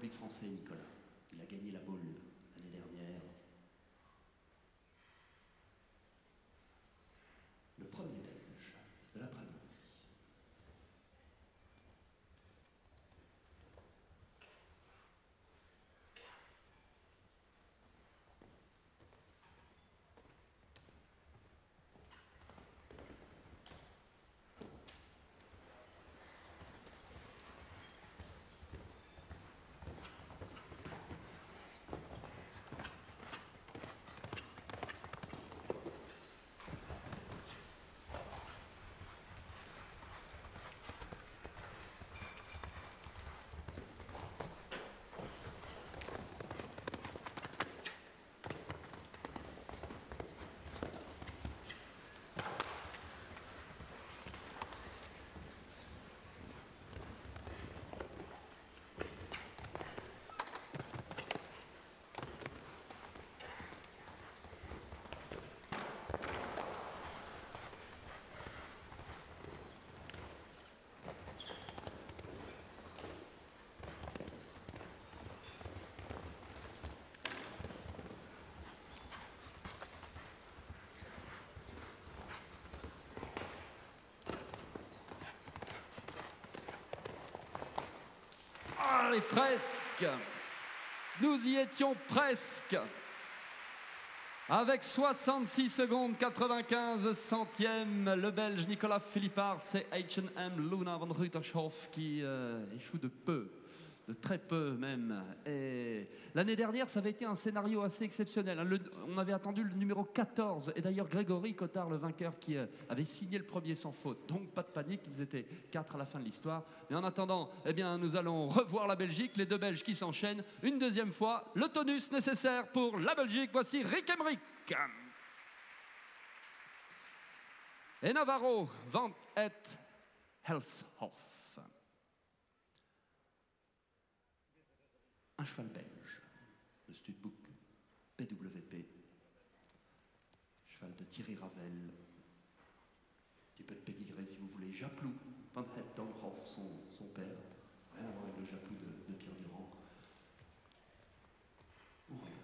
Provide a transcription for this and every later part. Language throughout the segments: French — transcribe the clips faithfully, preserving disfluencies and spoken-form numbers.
public français, Nicolas. Il a gagné la boule l'année dernière. Le premier Belge de l'après-midi. Allez, presque. Nous y étions presque. Avec soixante-six secondes quatre-vingt-quinze centièmes, le Belge Nicolas Philippard, c'est H and M Luna van Rutershoff qui euh, échoue de peu, de très peu même. Et l'année dernière, ça avait été un scénario assez exceptionnel. Le, on avait attendu le numéro quatorze, et d'ailleurs Grégory Cotard, le vainqueur, qui euh, avait signé le premier sans faute. Donc pas de panique, ils étaient quatre à la fin de l'histoire. Mais en attendant, eh bien, nous allons revoir la Belgique, les deux Belges qui s'enchaînent une deuxième fois. Le tonus nécessaire pour la Belgique, voici Rick Emmerich. Et Navarro, Van et Helshoff. Un cheval belge, le Studbook P W P, cheval de Thierry Ravel, un petit peu de pédigré si vous voulez, Japlou, Van Het Donhoff, son, son père, rien à voir avec le Japlou de, de Pierre Durand. On regarde.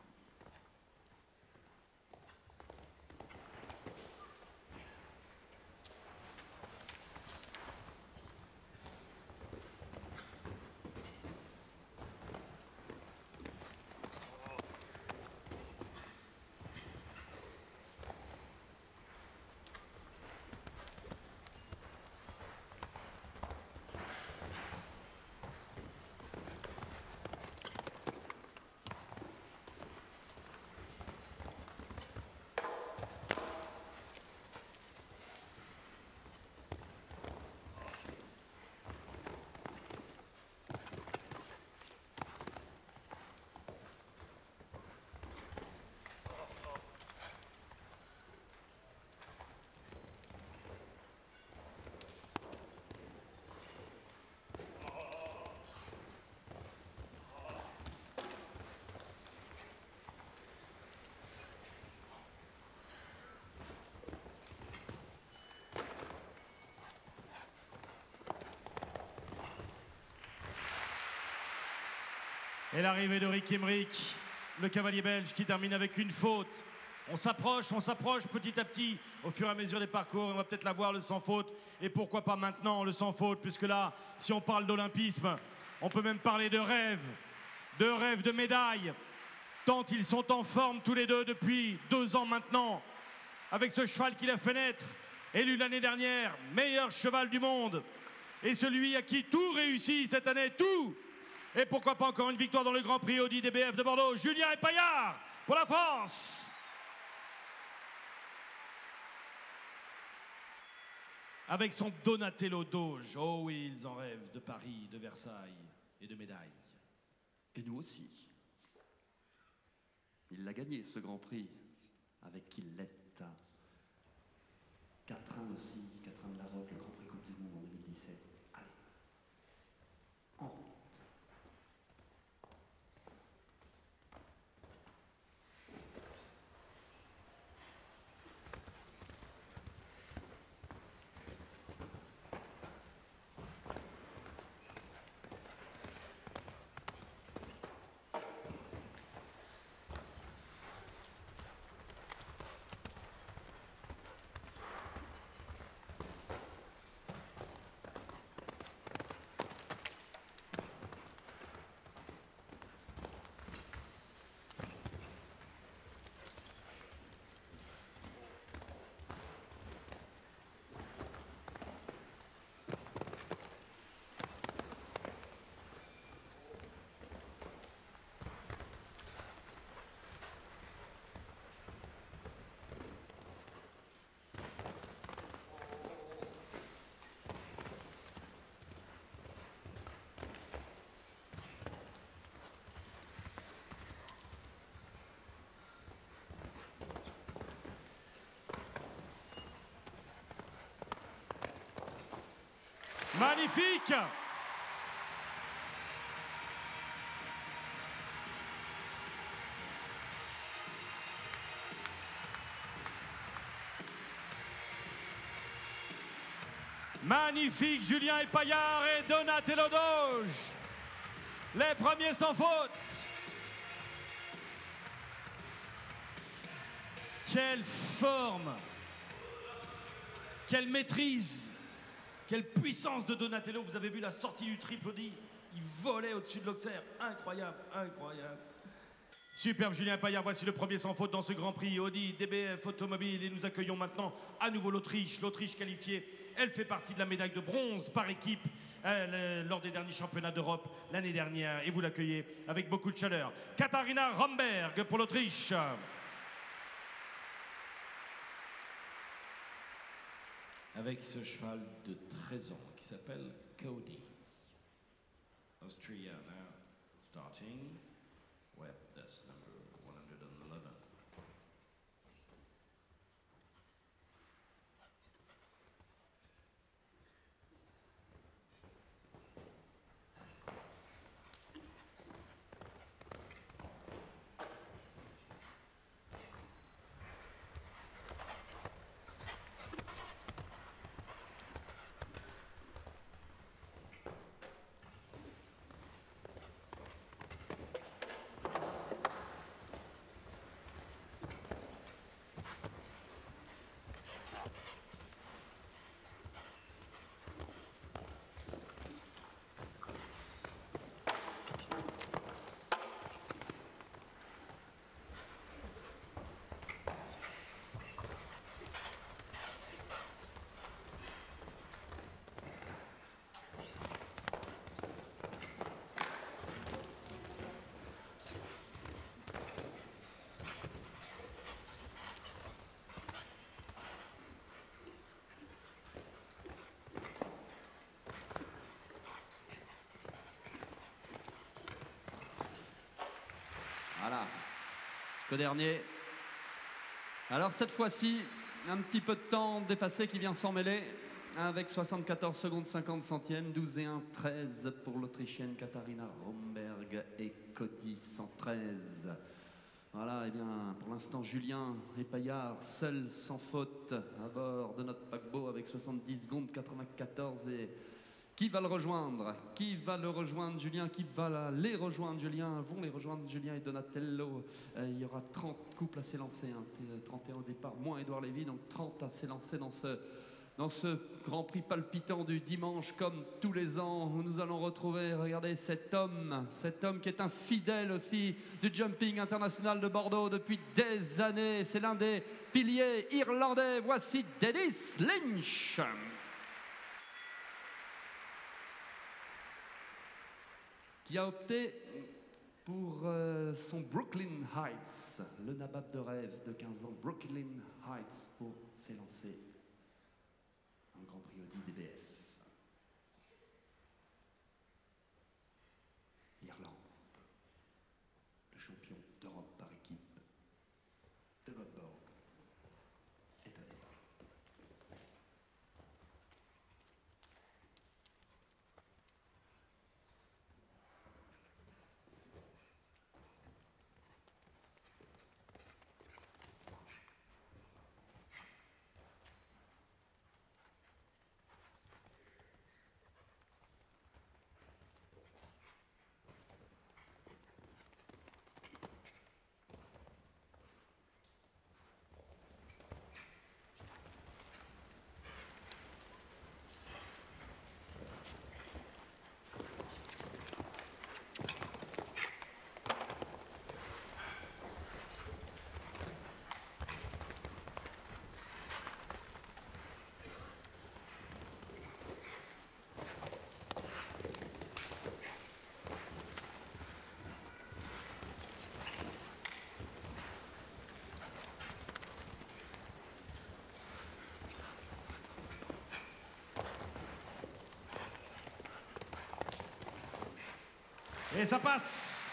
Et l'arrivée de Rick Emmerich, le cavalier belge qui termine avec une faute. On s'approche, on s'approche petit à petit au fur et à mesure des parcours. On va peut-être l'avoir le sans faute. Et pourquoi pas maintenant le sans faute, puisque là, si on parle d'olympisme, on peut même parler de rêve, de rêve de médaille. Tant ils sont en forme tous les deux depuis deux ans maintenant, avec ce cheval qu'il a fait naître, élu l'année dernière meilleur cheval du monde, et celui à qui tout réussit cette année, tout. Et pourquoi pas encore une victoire dans le Grand Prix Audi D B F de Bordeaux. Julien Epaillard pour la France. Avec son Donatello Doge. Oh oui, ils en rêvent de Paris, de Versailles et de médailles. Et nous aussi. Il l'a gagné, ce Grand Prix, avec Killette. Quatrain aussi, Quatrain de la Roque, le Grand Prix Coupe du Monde en deux mille dix-sept. Allez, en route. Magnifique. Magnifique, Julien Epaillard et Donatello Doge. Les premiers sans faute. Quelle forme. Quelle maîtrise. Quelle puissance de Donatello. Vous avez vu la sortie du triple D. Il volait au-dessus de l'Auxerre. Incroyable, incroyable. Superbe, Julien Epaillard. Voici le premier sans faute dans ce Grand Prix Audi D B F Automobile. Et nous accueillons maintenant à nouveau l'Autriche. L'Autriche qualifiée. Elle fait partie de la médaille de bronze par équipe euh, lors des derniers championnats d'Europe l'année dernière. Et vous l'accueillez avec beaucoup de chaleur. Katharina Romberg pour l'Autriche. Avec ce cheval de treize ans qui s'appelle Cody. Austria now starting with this number one hundred eleven. Voilà, jusqu'au dernier. Alors cette fois-ci, un petit peu de temps dépassé qui vient s'en mêler avec soixante-quatorze secondes cinquante centièmes, douze et un treize pour l'Autrichienne Katharina Romberg et Cody cent treize. Voilà, et bien pour l'instant Julien Epaillard, seul sans faute à bord de notre paquebot avec soixante-dix secondes quatre-vingt-quatorze. Et qui va le rejoindre? Qui va le rejoindre, Julien? Qui va les rejoindre, Julien? Vont les rejoindre, Julien et Donatello. Euh, il y aura trente couples à s'élancer, hein, trente et un au départ, moins Édouard Lévy, donc trente à s'élancer dans ce, dans ce Grand Prix palpitant du dimanche, comme tous les ans, où nous allons retrouver, regardez, cet homme, cet homme qui est un fidèle aussi du jumping international de Bordeaux depuis des années. C'est l'un des piliers irlandais. Voici Dennis Lynch. Qui a opté pour euh, son Brooklyn Heights, le nabab de rêve de quinze ans, Brooklyn Heights, pour s'élancer en Grand Prix Audi D B F. L'Irlande, le champion d'Europe par équipe de Göteborg, est à départ. Et ça passe.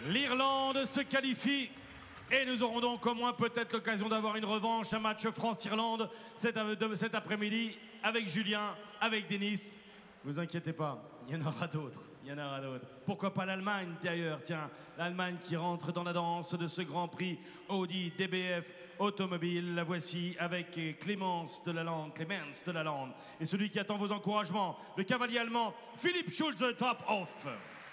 L'Irlande se qualifie et nous aurons donc au moins peut-être l'occasion d'avoir une revanche, un match France-Irlande cet, cet après-midi avec Julien, avec Denis. Ne vous inquiétez pas, il y en aura d'autres. Il y en aura d'autres. Pourquoi pas l'Allemagne d'ailleurs? Tiens, l'Allemagne qui rentre dans la danse de ce Grand Prix Audi D B F Automobile. La voici avec Clémence de Lalande, Clémence de Lalande. Et celui qui attend vos encouragements, le cavalier allemand Philipp Schulze, top off.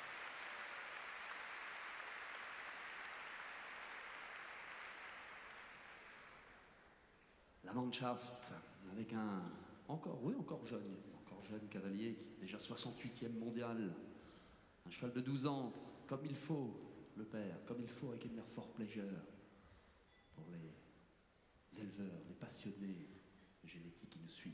La Mannschaft, avec un encore, oui, encore jeune, encore jeune cavalier, déjà soixante-huitième mondial. Un cheval de douze ans, comme il faut, le père, comme il faut, avec une mère fort pleasure. Pour les éleveurs, les passionnés de génétique qui nous suivent.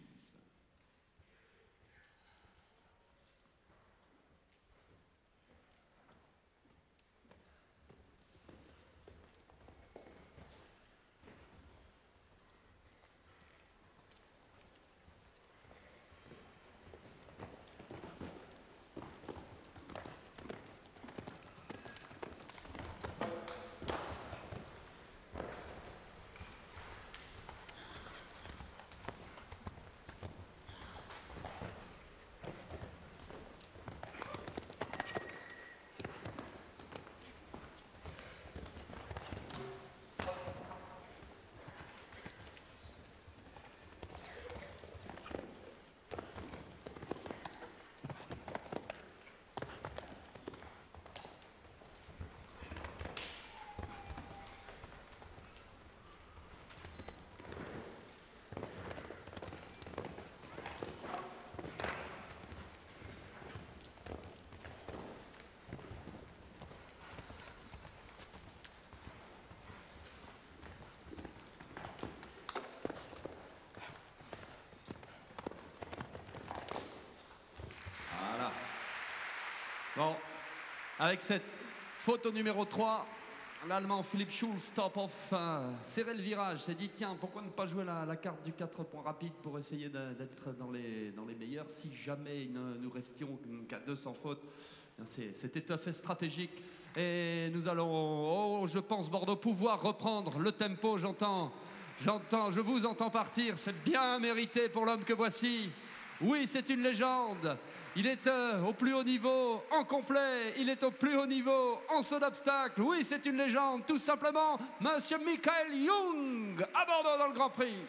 Bon, avec cette photo numéro trois, l'Allemand Philipp Schulze, top off, euh, serrait le virage, s'est dit tiens, pourquoi ne pas jouer la, la carte du quatre points rapide pour essayer d'être dans les, dans les meilleurs si jamais ne, nous restions qu'à deux sans faute. C'était tout à fait stratégique et nous allons, oh, je pense, Bordeaux, pouvoir reprendre le tempo. J'entends, j'entends, je vous entends partir, c'est bien mérité pour l'homme que voici. Oui, c'est une légende. Il est euh, au plus haut niveau, en complet. Il est au plus haut niveau, en saut d'obstacle. Oui, c'est une légende, tout simplement. Monsieur Michael Jung, à Bordeaux dans le Grand Prix.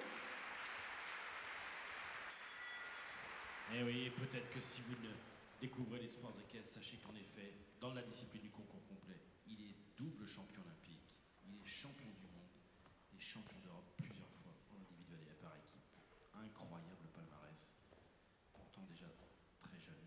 Eh oui, peut-être que si vous ne découvrez les sports de caisse, sachez qu'en effet, dans la discipline du concours complet, il est double champion olympique. Il est champion du monde et champion d'Europe plusieurs fois en individuel et par équipe. Incroyable palmarès. Pourtant déjà très jeune.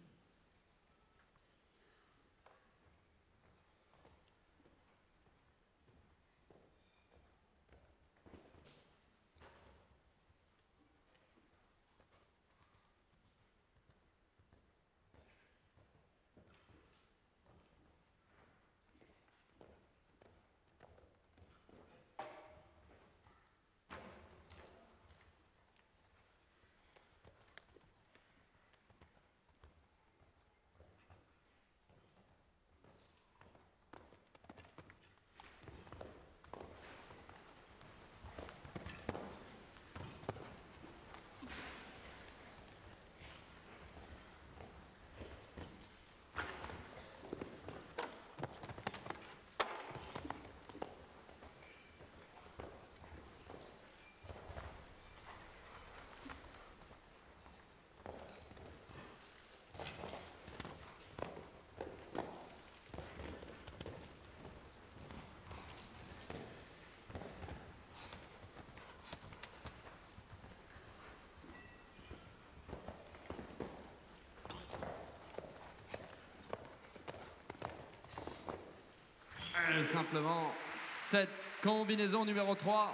Et simplement, cette combinaison numéro trois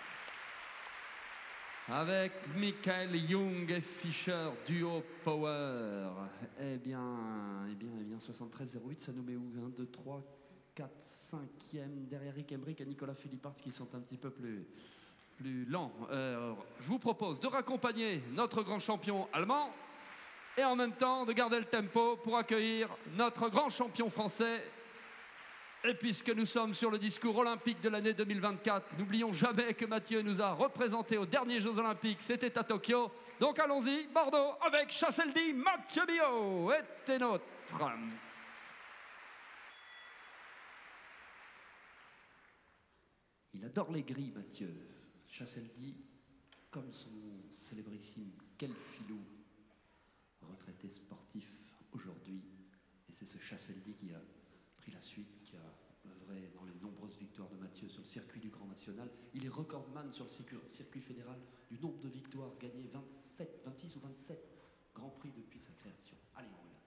avec Michael Jung et Fischer, duo power. Eh bien, eh bien, eh bien, soixante-treize zéro huit, ça nous met où? un, deux, trois, quatre, cinquième, derrière Rick Emmerich et Nicolas Philippart qui sont un petit peu plus, plus lents. Euh, je vous propose de raccompagner notre grand champion allemand et en même temps de garder le tempo pour accueillir notre grand champion français, Et puisque nous sommes sur le discours olympique de l'année deux mille vingt-quatre, n'oublions jamais que Mathieu nous a représentés aux derniers Jeux olympiques, c'était à Tokyo. Donc allons-y, Bordeaux avec Chasseldy, Mathieu Billot était nôtre. Il adore les grilles, Mathieu. Chasseldy, comme son célébrissime Quel Filou, retraité sportif aujourd'hui. Et c'est ce Chasseldy qui a pris la suite, qui a œuvré dans les nombreuses victoires de Mathieu sur le circuit du Grand National. Il est recordman sur le circuit fédéral du nombre de victoires gagnées, vingt-sept, vingt-six ou vingt-sept Grands Prix depuis sa création. Allez, on regarde.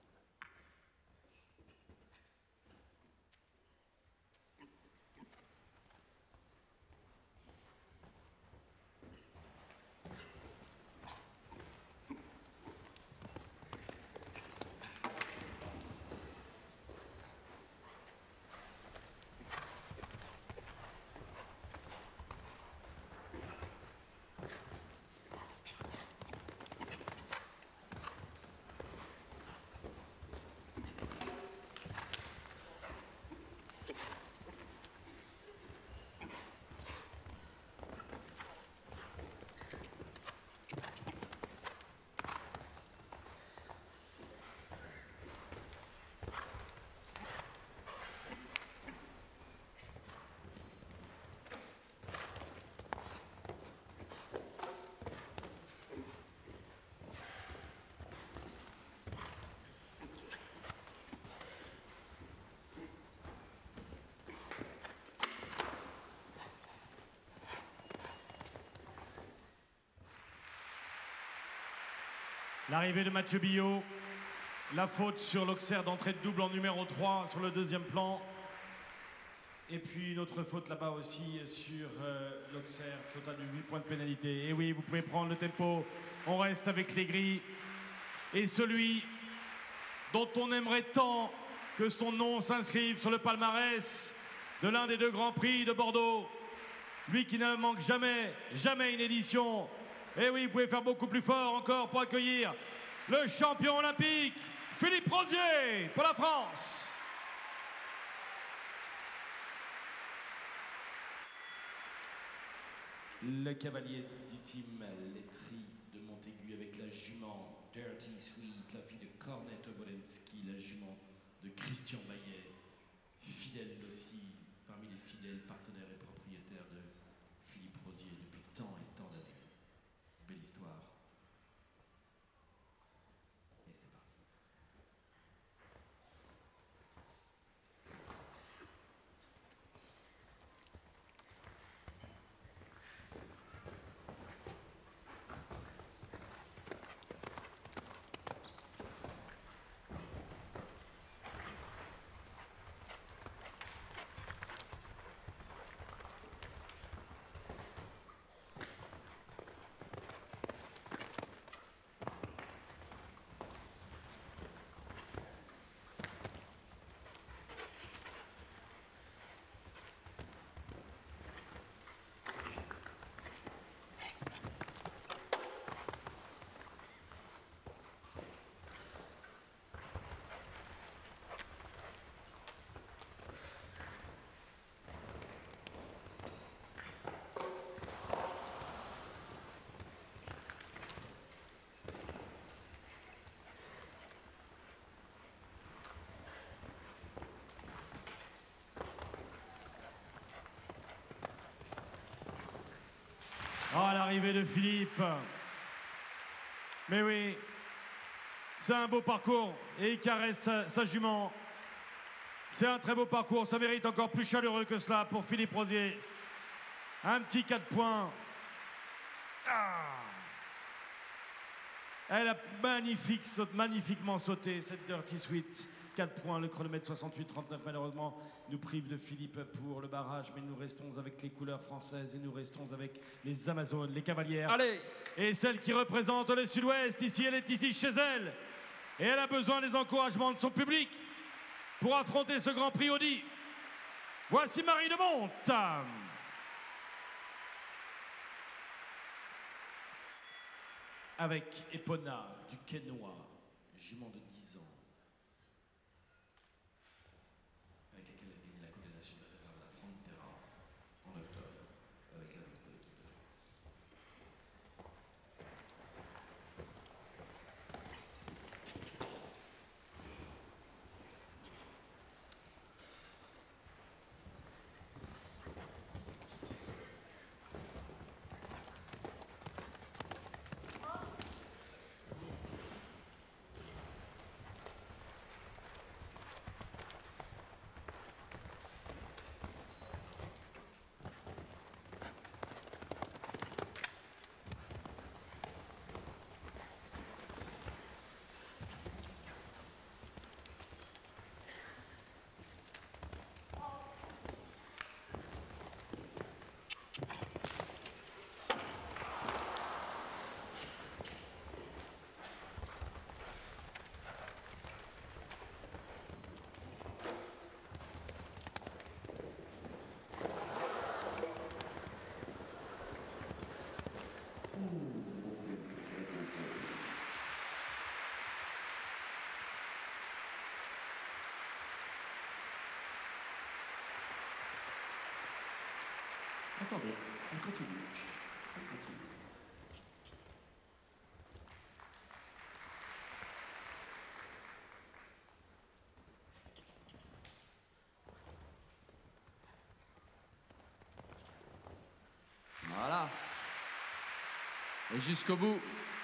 L'arrivée de Mathieu Billot, la faute sur l'Auxerre d'entrée de double en numéro trois sur le deuxième plan. Et puis une autre faute là-bas aussi sur euh, l'Auxerre, total de huit points de pénalité. Et oui, vous pouvez prendre le tempo, on reste avec les grilles. Et celui dont on aimerait tant que son nom s'inscrive sur le palmarès de l'un des deux Grands Prix de Bordeaux. Lui qui ne manque jamais, jamais une édition. Et oui, vous pouvez faire beaucoup plus fort encore pour accueillir le champion olympique, Philippe Rosier, pour la France. Le cavalier d'Itim Lettri de Montaigu avec la jument Dirty Sweet, la fille de Cornette Obolensky, la jument de Christian Baillet, fidèle aussi parmi les fidèles partenaires et propriétaires de Philippe Rosier depuis tant et tant d'années. Belle histoire. Et c'est parti. Oh, l'arrivée de Philippe. Mais oui, c'est un beau parcours et il caresse sa, sa jument. C'est un très beau parcours, ça mérite encore plus chaleureux que cela pour Philippe Rosier. Un petit quatre points. Ah. Elle a magnifique, saute, magnifiquement sauté, cette Dirty Sweet. quatre points, le chronomètre soixante-huit trente-neuf malheureusement nous prive de Philippe pour le barrage, mais nous restons avec les couleurs françaises et nous restons avec les Amazones, les cavalières. Allez. Et celle qui représente le Sud-Ouest, ici, elle est ici chez elle. Et elle a besoin des encouragements de son public pour affronter ce Grand Prix Audi. Voici Marie de Monte. Avec Epona du Quénois, jument de dix ans. Avec laquelle elle a gagné la Coupe de Attendez, elle continue. Elle continue. Voilà. Et jusqu'au bout.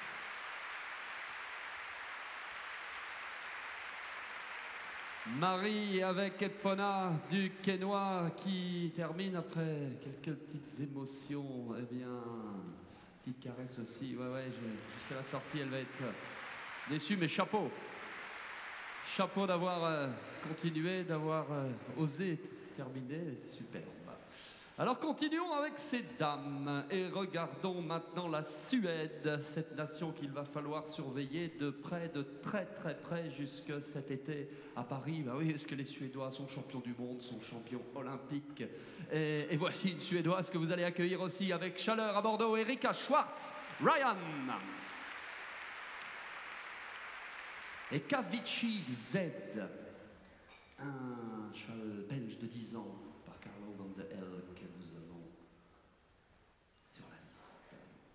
Marie avec Epona du Quénois qui termine après quelques petites émotions. Eh bien, petite caresse aussi. Ouais, ouais, jusqu'à la sortie, elle va être déçue, mais chapeau. Chapeau d'avoir euh, continué, d'avoir euh, osé terminer. Superbe. Alors continuons avec ces dames et regardons maintenant la Suède, cette nation qu'il va falloir surveiller de près, de très très près jusque cet été à Paris. Bah oui, parce que les Suédois sont champions du monde, sont champions olympiques. Et, et voici une Suédoise que vous allez accueillir aussi avec chaleur à Bordeaux, Erika Schwartz, Ryan. Et Kavici Z, un cheval belge de dix ans par Carlo van de El que nous avons sur la liste.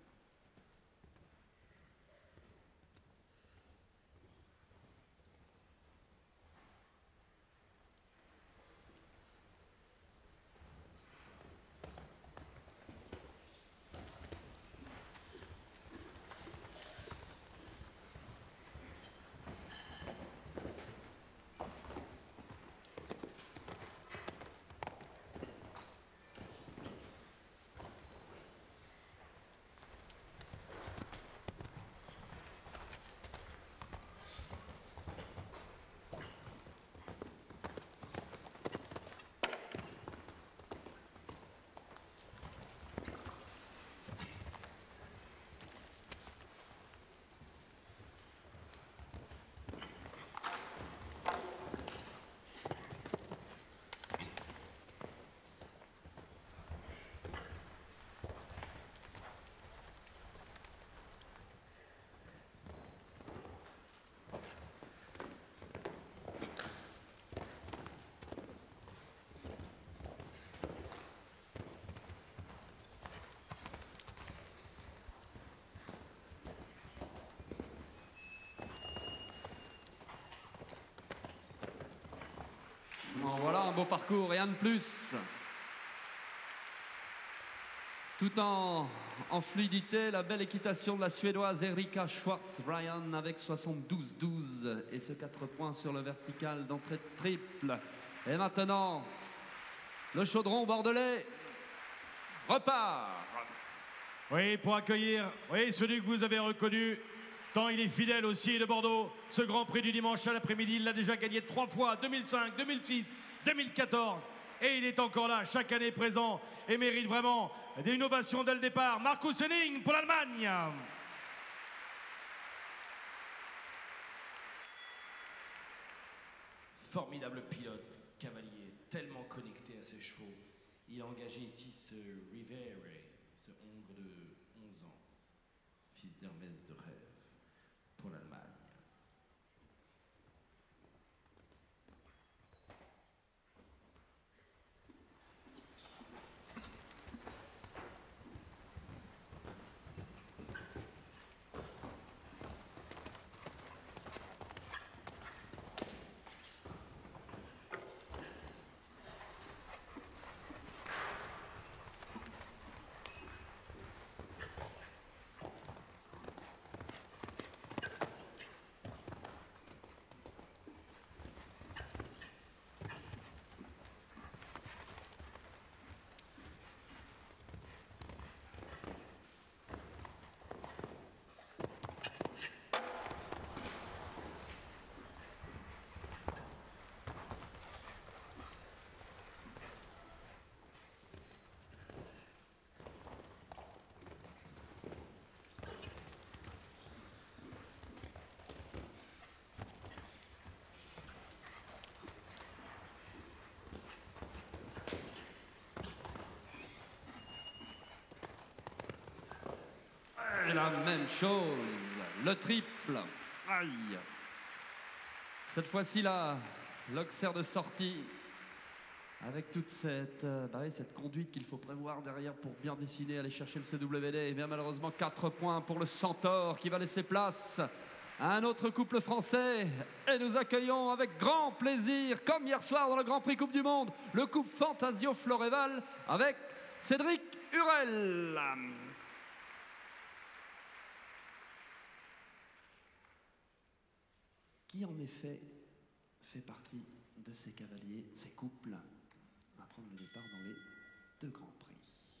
Bon, voilà un beau parcours, rien de plus. Tout en, en fluidité, la belle équitation de la Suédoise Erika Schwartz-Ryan avec soixante-douze douze et ce quatre points sur le vertical d'entrée de triple. Et maintenant, le chaudron bordelais repart. Oui, pour accueillir, oui, celui que vous avez reconnu, tant il est fidèle aussi de Bordeaux. Ce Grand Prix du dimanche à l'après-midi, il l'a déjà gagné trois fois, deux mille cinq, deux mille six, deux mille quatorze. Et il est encore là, chaque année présent, et mérite vraiment des innovations dès le départ. Marcus Henning pour l'Allemagne. Formidable pilote, cavalier, tellement connecté à ses chevaux. Il a engagé ici ce Rivere, ce hongre de onze ans, fils d'Hermès de Rêve, pour l'Allemagne. Et la même chose, le triple. Aïe. Cette fois-ci là, l'Auxerre de sortie Avec toute cette, euh, bah oui, cette conduite qu'il faut prévoir derrière pour bien dessiner, aller chercher le C W D. Et bien malheureusement, quatre points pour le Centaure qui va laisser place à un autre couple français. Et nous accueillons avec grand plaisir, comme hier soir dans le Grand Prix Coupe du Monde, le couple Fantasio Floréval avec Cédric Hurel. Qui en effet fait partie de ces cavaliers, ces couples, à prendre le départ dans les deux Grands Prix.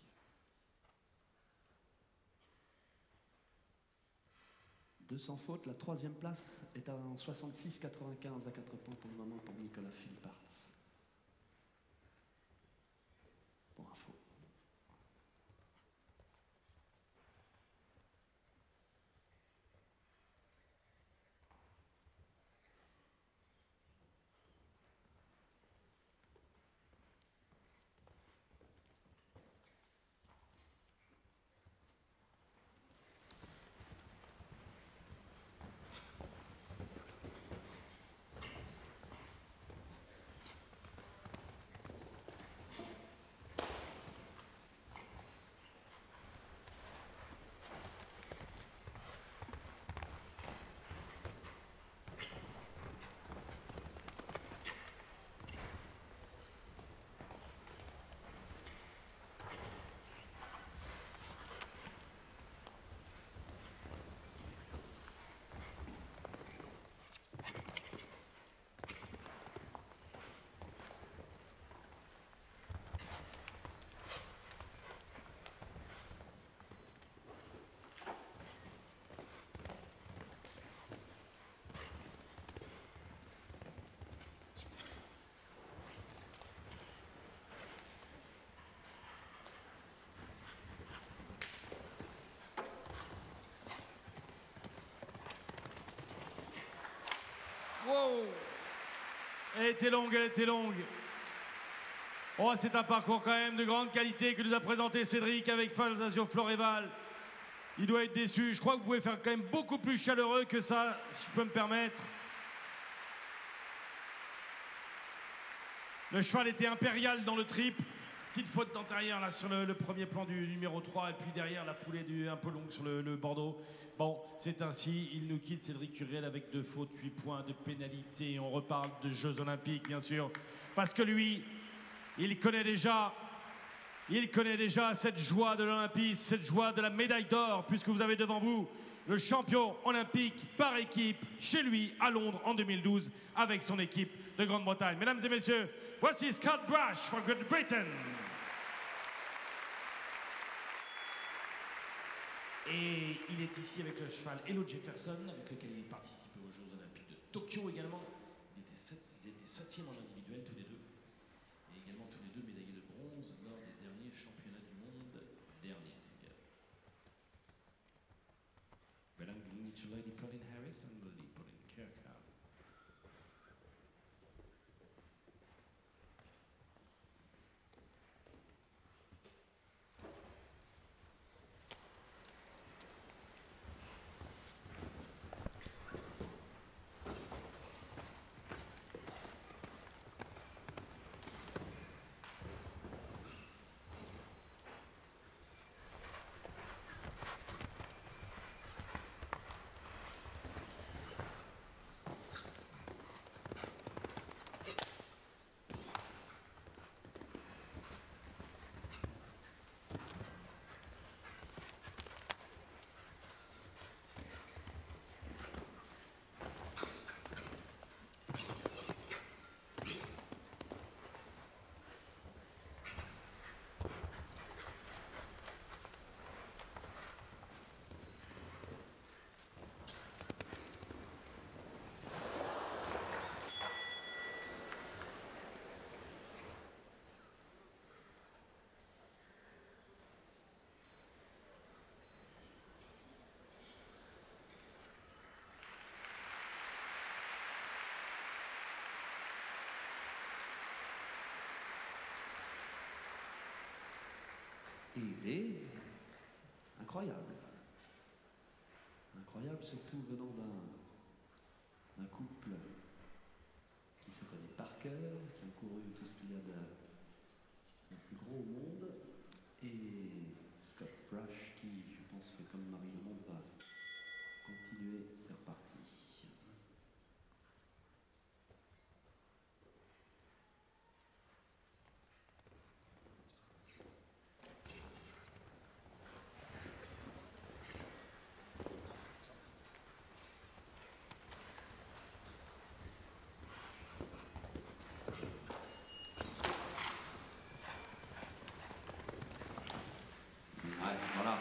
Deux sans faute, la troisième place est en soixante-six quatre-vingt-quinze à quatre points pour le moment pour Nicolas Philipparts. Pour info. Wow! Elle était longue, elle était longue. Oh, c'est un parcours quand même de grande qualité que nous a présenté Cédric avec Fantasio Floréval. Il doit être déçu. Je crois que vous pouvez faire quand même beaucoup plus chaleureux que ça, si je peux me permettre. Le cheval était impérial dans le trip. Petite faute d'antérieur là sur le, le premier plan du numéro trois et puis derrière la foulée du, un peu longue sur le, le Bordeaux. Bon, c'est ainsi, il nous quitte Cédric Hurel avec deux fautes, huit points de pénalité. On reparle de Jeux Olympiques bien sûr, parce que lui, il connaît déjà, il connaît déjà cette joie de l'Olympisme, cette joie de la médaille d'or, puisque vous avez devant vous le champion olympique par équipe chez lui à Londres en deux mille douze avec son équipe de Grande-Bretagne. Mesdames et messieurs, voici Scott Brash for Great Britain. Et il est ici avec le cheval Hello Jefferson, avec lequel il participait aux Jeux Olympiques de Tokyo également. Il était sept, ils étaient septième en individuel tous les deux. Et également tous les deux médaillés de bronze lors des derniers championnats du monde derniers. Belonging to Lady Pauline Harris and Lady Pauline Kirkhope. Et il est incroyable. Incroyable surtout venant d'un d'un couple qui se connaît par cœur, qui ont couru tout ce qu'il y a de le plus gros au monde, et Scott Brash qui, je pense que comme Marie Le Monde, va continuer. C'est reparti. Voilà.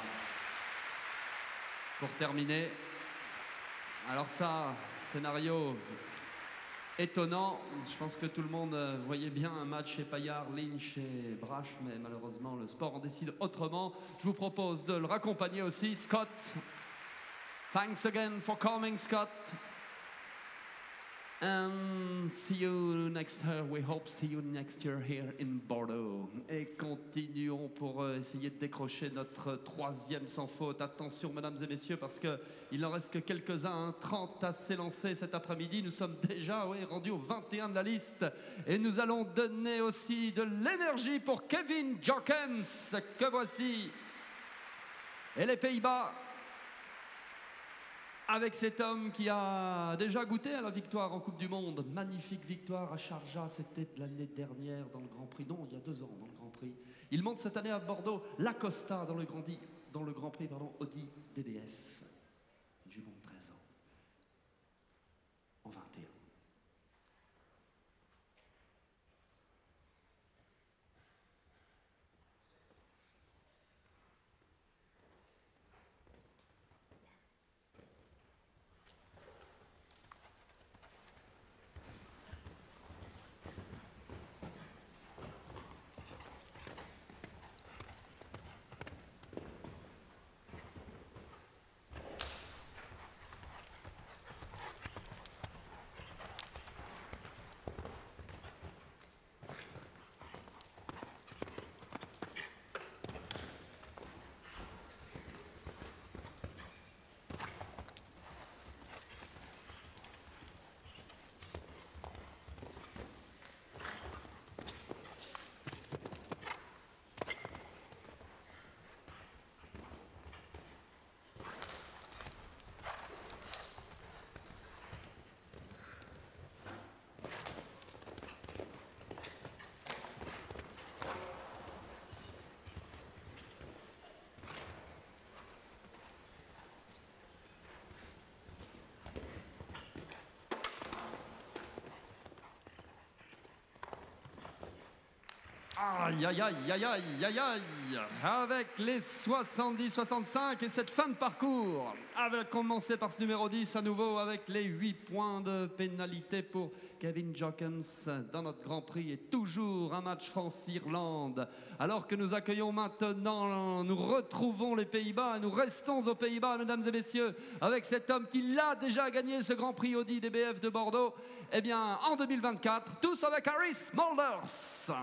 Pour terminer, alors ça, scénario étonnant. Je pense que tout le monde voyait bien un match chez Paillard, Lynch et Brash, mais malheureusement le sport en décide autrement. Je vous propose de le raccompagner aussi, Scott. Thanks again for coming, Scott. And see you next year. We hope see you next year here in Bordeaux. Et continuons pour essayer de décrocher notre troisième sans faute. Attention, mesdames et messieurs, parce qu'il n'en reste que quelques-uns, hein, trente à s'élancer cet après-midi. Nous sommes déjà oui, rendus au vingt et un de la liste. Et nous allons donner aussi de l'énergie pour Kevin Jochems, que voici. Et les Pays-Bas, avec cet homme qui a déjà goûté à la victoire en Coupe du Monde. Magnifique victoire à Sharjah, c'était l'année dernière dans le Grand Prix. Non, il y a deux ans dans le Grand Prix. Il monte cette année à Bordeaux, l'Acosta dans le Grand, dans le Grand Prix pardon, Audi D B F. Une jument de treize ans. En vingt et un. Aïe, aïe, aïe, aïe, aïe, aïe, aïe, avec les soixante-dix soixante-cinq et cette fin de parcours. Avec commencer par ce numéro dix à nouveau avec les huit points de pénalité pour Kevin Jochems dans notre Grand Prix et toujours un match France-Irlande. Alors que nous accueillons maintenant, nous retrouvons les Pays-Bas, nous restons aux Pays-Bas, mesdames et messieurs, avec cet homme qui l'a déjà gagné ce Grand Prix Audi D B F de Bordeaux, eh bien en deux mille vingt-quatre, tous avec Harris Mulders.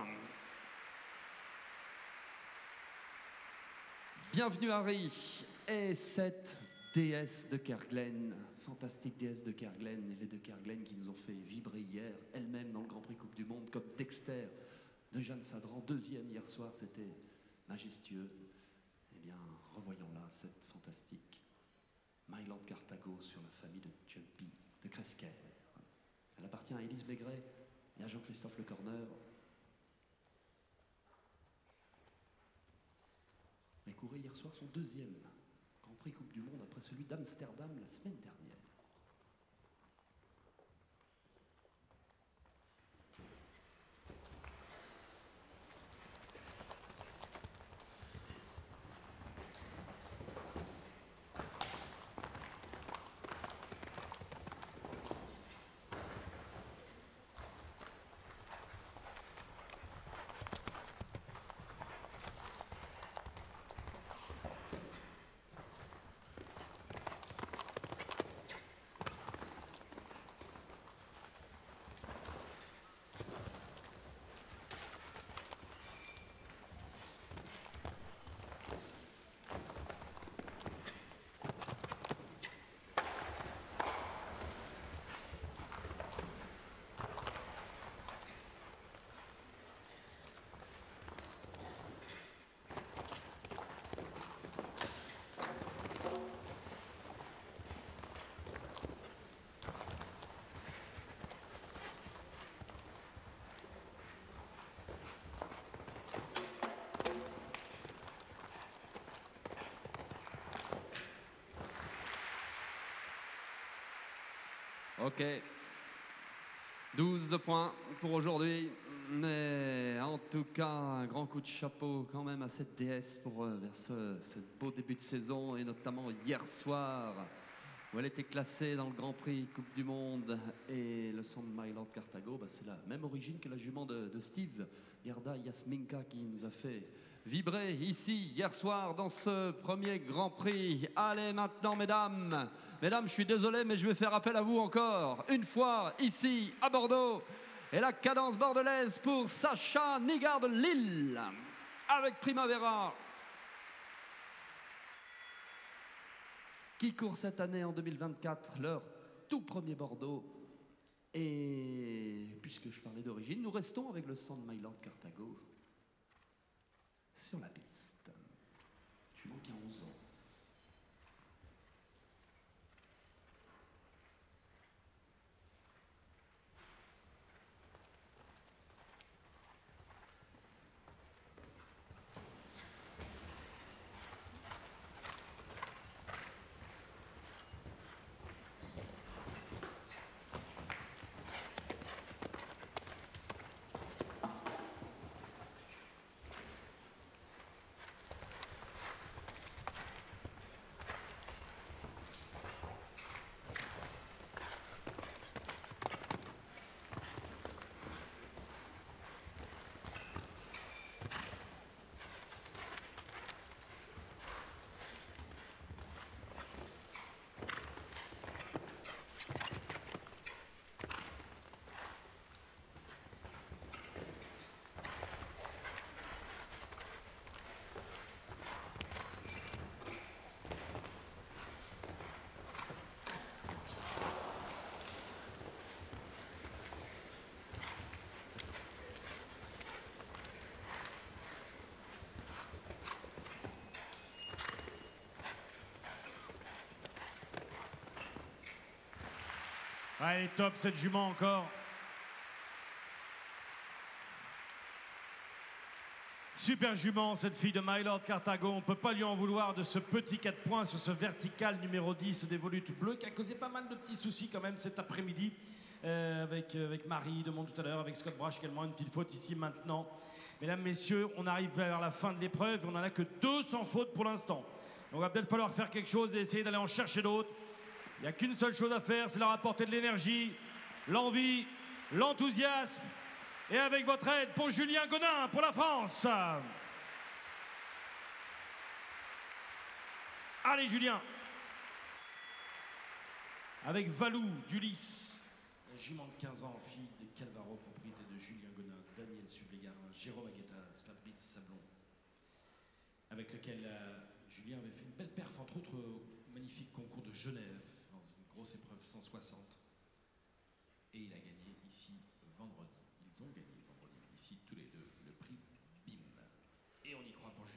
Bienvenue Harry, et cette déesse de Kerguelen, fantastique déesse de Kerguelen, et les deux Kerguelen qui nous ont fait vibrer hier, elles-mêmes dans le Grand Prix Coupe du Monde, comme Dexter de Jeanne Sadran, deuxième hier soir, c'était majestueux. Eh bien, revoyons-la, cette fantastique Mylord Carthago sur la famille de Jumpy, de Kresker. Elle appartient à Élise Maigret et à Jean-Christophe Le Corner. Mais courait hier soir son deuxième Grand Prix Coupe du Monde après celui d'Amsterdam la semaine dernière. Ok. douze points pour aujourd'hui. Mais en tout cas, un grand coup de chapeau quand même à cette déesse pour euh, vers ce, ce beau début de saison et notamment hier soir où elle était classée dans le Grand Prix Coupe du Monde et le sang de My Lord Cartago, bah, c'est la même origine que la jument de, de Steve, Gerda Yasminka, qui nous a fait vibrer ici hier soir dans ce premier Grand Prix. Allez maintenant mesdames, mesdames je suis désolé mais je vais faire appel à vous encore une fois ici à Bordeaux. Et la cadence bordelaise pour Sacha Nigard de Lille avec Primavera, qui court cette année en deux mille vingt-quatre, leur tout premier Bordeaux. Et puisque je parlais d'origine, nous restons avec le sang de My Lord Cartago sur la piste. Je manque à onze ans. Ah, elle est top cette jument encore. Super jument cette fille de My Lord Cartago. On ne peut pas lui en vouloir de ce petit quatre points sur ce vertical numéro dix des volutes bleues qui a causé pas mal de petits soucis quand même cet après-midi euh, avec, euh, avec Marie Demont tout à l'heure, avec Scott Brash également, une petite faute ici maintenant. Mesdames, messieurs, on arrive vers la fin de l'épreuve et on n'en a que deux sans faute pour l'instant. Donc il va peut-être falloir faire quelque chose et essayer d'aller en chercher d'autres. Il n'y a qu'une seule chose à faire, c'est leur apporter de l'énergie, l'envie, l'enthousiasme. Et avec votre aide pour Julien Gonin, pour la France. Allez Julien. Avec Valou d'Ulysse. Un jument de quinze ans, fille de Calvaro, propriété de Julien Gonin, Daniel Sublégarin, Jérôme Aguetas, Fabrice Sablon. Avec lequel euh, Julien avait fait une belle perf, entre autres au magnifique concours de Genève, dans une grosse épreuve cent soixante. Et il a gagné ici vendredi. Ils ont gagné vendredi, ici tous les deux, le prix B I M. Et on y croit pour Julien.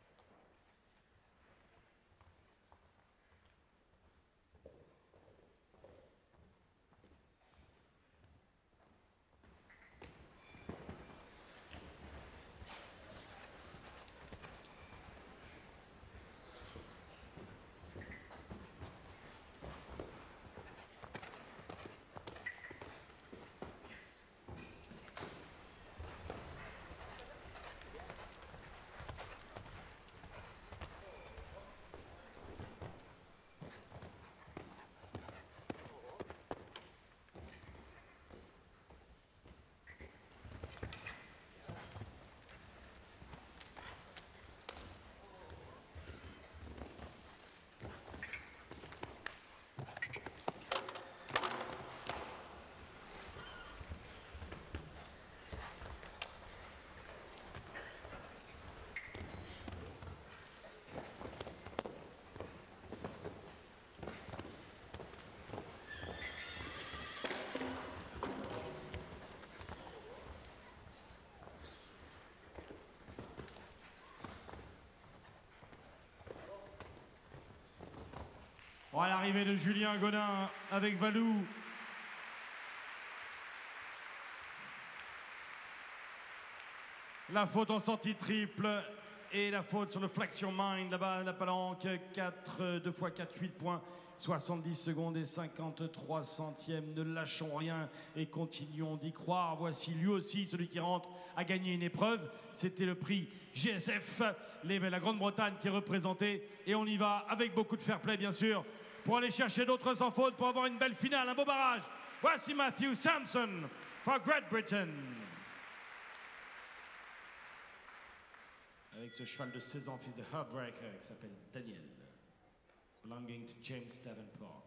Bon, à l'arrivée de Julien Gonin avec Valou. La faute en sortie triple Et la faute sur le Flexion Mind, là-bas, la palanque, quatre, deux fois quatre, huit points. soixante-dix secondes et cinquante-trois centièmes. Ne lâchons rien et continuons d'y croire. Voici lui aussi celui qui rentre à gagner une épreuve. C'était le prix G S F, les, la Grande-Bretagne qui est représentée. Et on y va avec beaucoup de fair play, bien sûr, pour aller chercher d'autres sans faute, pour avoir une belle finale, un beau barrage. Voici Matthew Sampson for Great Britain. Avec ce cheval de seize ans, fils de Heartbreaker, qui s'appelle Daniel. Belonging to James Davenport.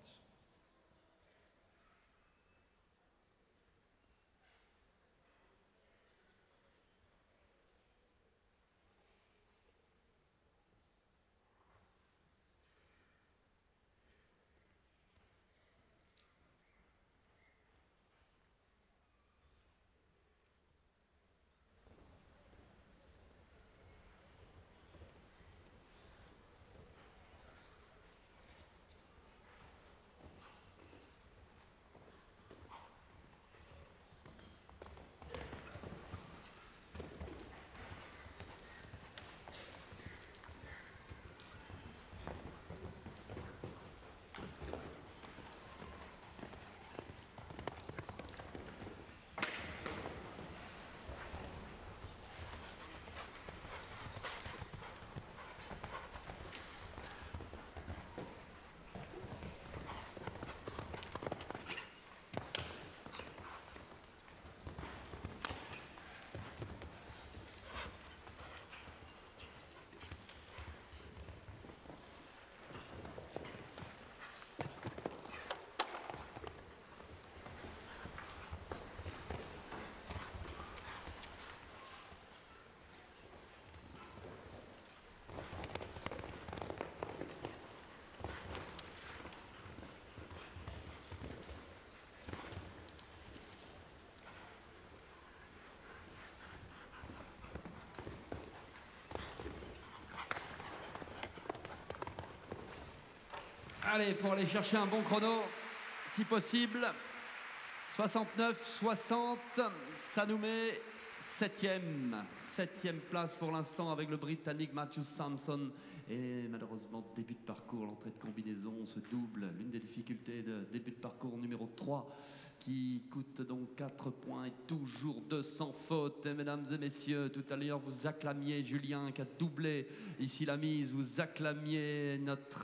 Allez, pour aller chercher un bon chrono, si possible, soixante-neuf soixante, ça nous met septième. Septième place pour l'instant avec le Britannique Matthew Sampson. Et malheureusement, début de parcours, l'entrée de combinaison se double. L'une des difficultés de début de parcours numéro trois qui coûte donc quatre points et toujours deux sans faute. Et mesdames et messieurs, tout à l'heure, vous acclamiez Julien qui a doublé ici la mise. Vous acclamiez notre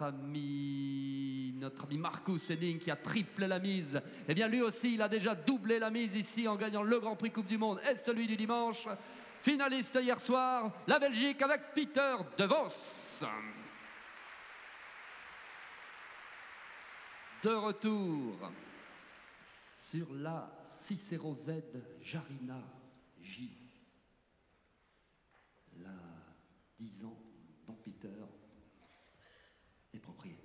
ami, notre ami Marcus Henning qui a triplé la mise. Eh bien, lui aussi, il a déjà doublé la mise ici en gagnant le Grand Prix Coupe du Monde et celui du dimanche. Finaliste hier soir, la Belgique avec Peter De Vos. De retour sur la Cicero Z Jarina J. La dix ans dont Peter est propriétaire.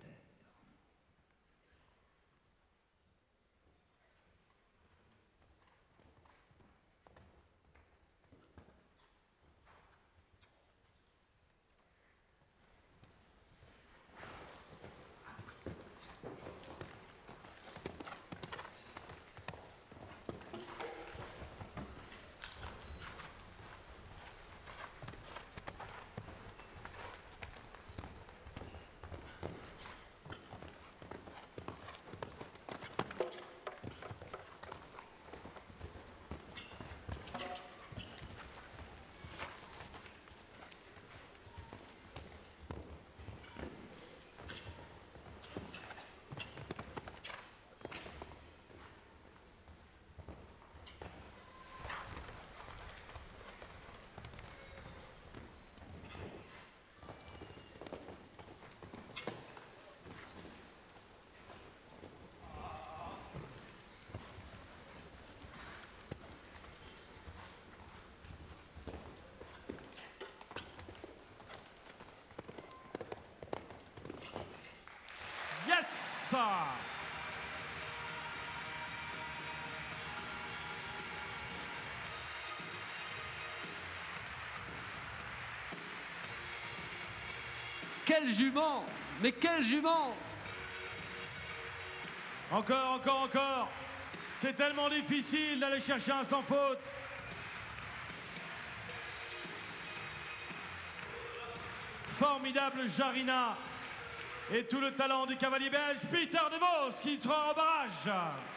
Yes! Quel jument! Mais quel jument! Encore, encore, encore. C'est tellement difficile d'aller chercher un sans faute. formidable Jarina et tout le talent du cavalier belge Peter De Vos qui sera au barrage.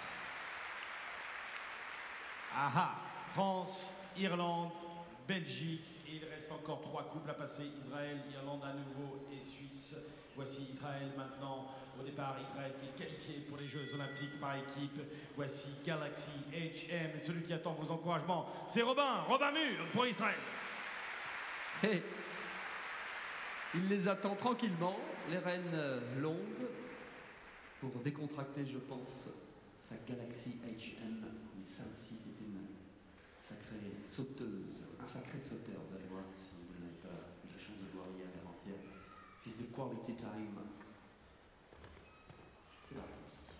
Aha, France, Irlande, Belgique, et il reste encore trois couples à passer, Israël, Irlande à nouveau et Suisse. Voici Israël maintenant, au départ, Israël qui est qualifié pour les Jeux Olympiques par équipe. Voici Galaxy H M et celui qui attend vos encouragements, c'est Robin, Robin Mur pour Israël. Et il les attend tranquillement, les rênes longues, pour décontracter, je pense, sa Galaxy H M. Mais ça aussi, c'est une sacrée sauteuse, un sacré sauteur, vous allez voir, si vous n'avez pas eu la chance de le voir hier et avant-hier. Fils de Quality Time. C'est parti.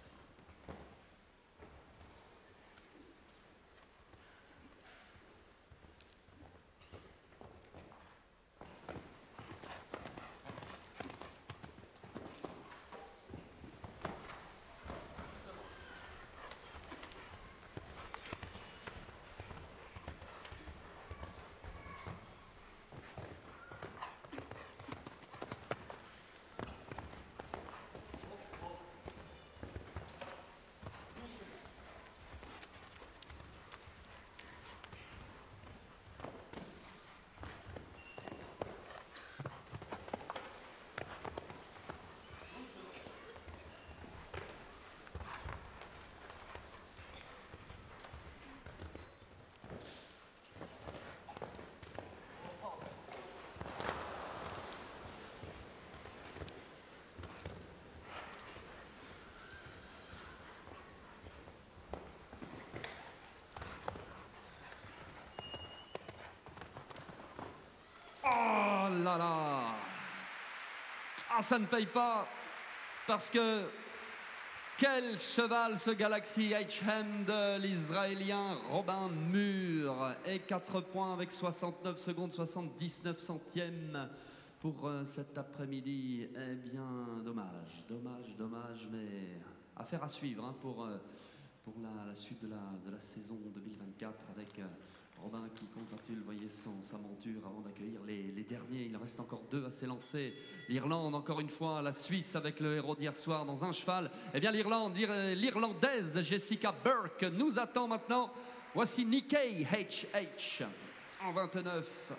Oh là là! Ah, ça ne paye pas, parce que quel cheval ce Galaxy H M de l'Israélien Robin Mur. Et quatre points avec soixante-neuf secondes, soixante-dix-neuf centièmes pour euh, cet après-midi. Eh bien, dommage, dommage, dommage, mais affaire à suivre hein, pour, euh, pour la, la suite de la, de la saison deux mille vingt-quatre avec... Euh, Robin qui congratule, vous voyez, son, sa monture avant d'accueillir les, les derniers. Il en reste encore deux à s'élancer. L'Irlande, encore une fois, la Suisse avec le héros d'hier soir dans un cheval. Eh bien, l'Irlande, l'Irlandaise Jessica Burke nous attend maintenant. Voici Nikkei H H en vingt-neuf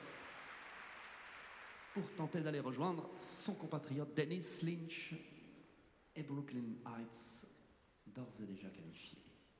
pour tenter d'aller rejoindre son compatriote Dennis Lynch et Brooklyn Heights, d'ores et déjà qualifiés.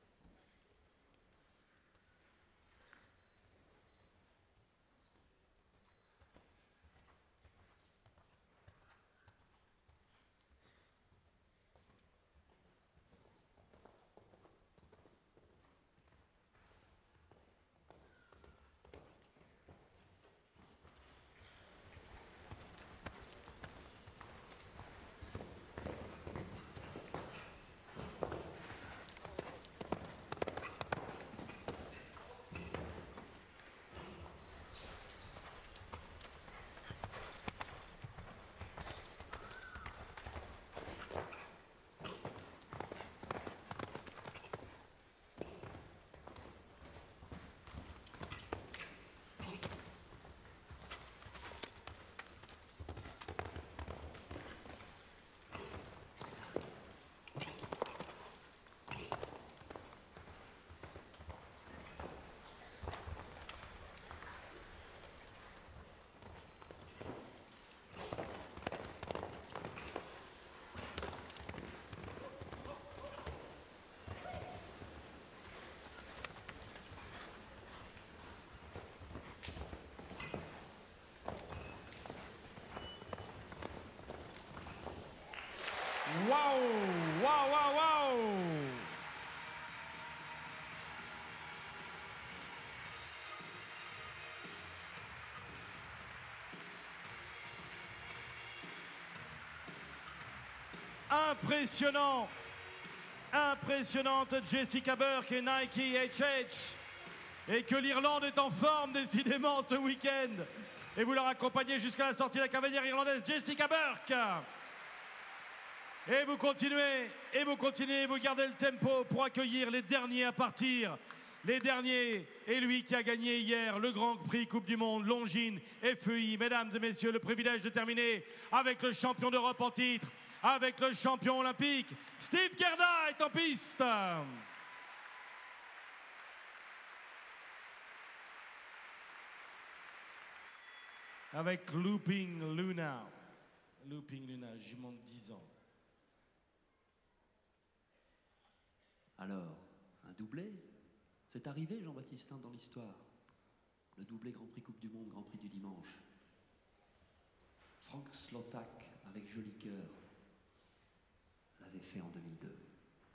Waouh! Waouh, waouh, waouh! Impressionnant! Impressionnante Jessica Burke et Nike H H. Et que l'Irlande est en forme décidément ce week-end. Et vous leur accompagnez jusqu'à la sortie de la cavalière irlandaise Jessica Burke. Et vous continuez, et vous continuez, vous gardez le tempo pour accueillir les derniers à partir les derniers, et lui qui a gagné hier le Grand Prix Coupe du Monde Longines F E I. Mesdames et messieurs, le privilège de terminer avec le champion d'Europe en titre, avec le champion olympique. Steve Gerda est en piste. Avec Looping Luna. Looping Luna, jument de dix ans. Alors, un doublé? C'est arrivé, Jean-Baptiste, hein, dans l'histoire. Le doublé Grand Prix Coupe du Monde, Grand Prix du dimanche. Frank Slotak, avec Joli Cœur, l'avait fait en deux mille deux.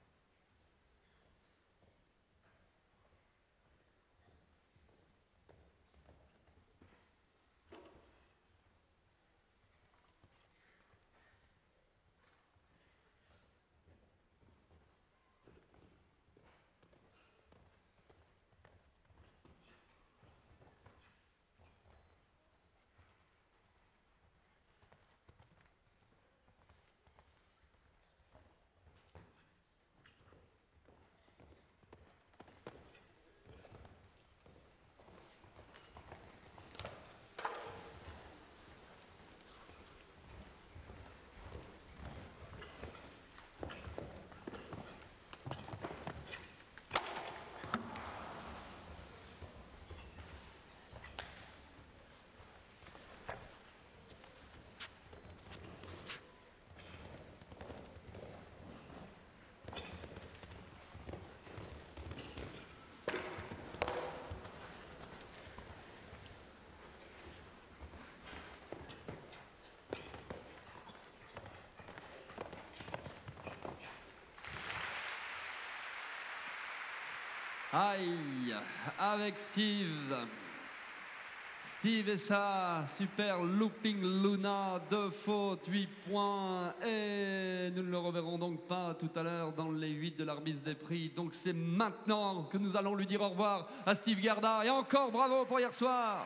Aïe, avec Steve. Steve et sa super Looping Luna, deux fautes, huit points. Et nous ne le reverrons donc pas tout à l'heure dans les huit de l'arbitre des prix. Donc c'est maintenant que nous allons lui dire au revoir à Steve Gerda. Et encore bravo pour hier soir.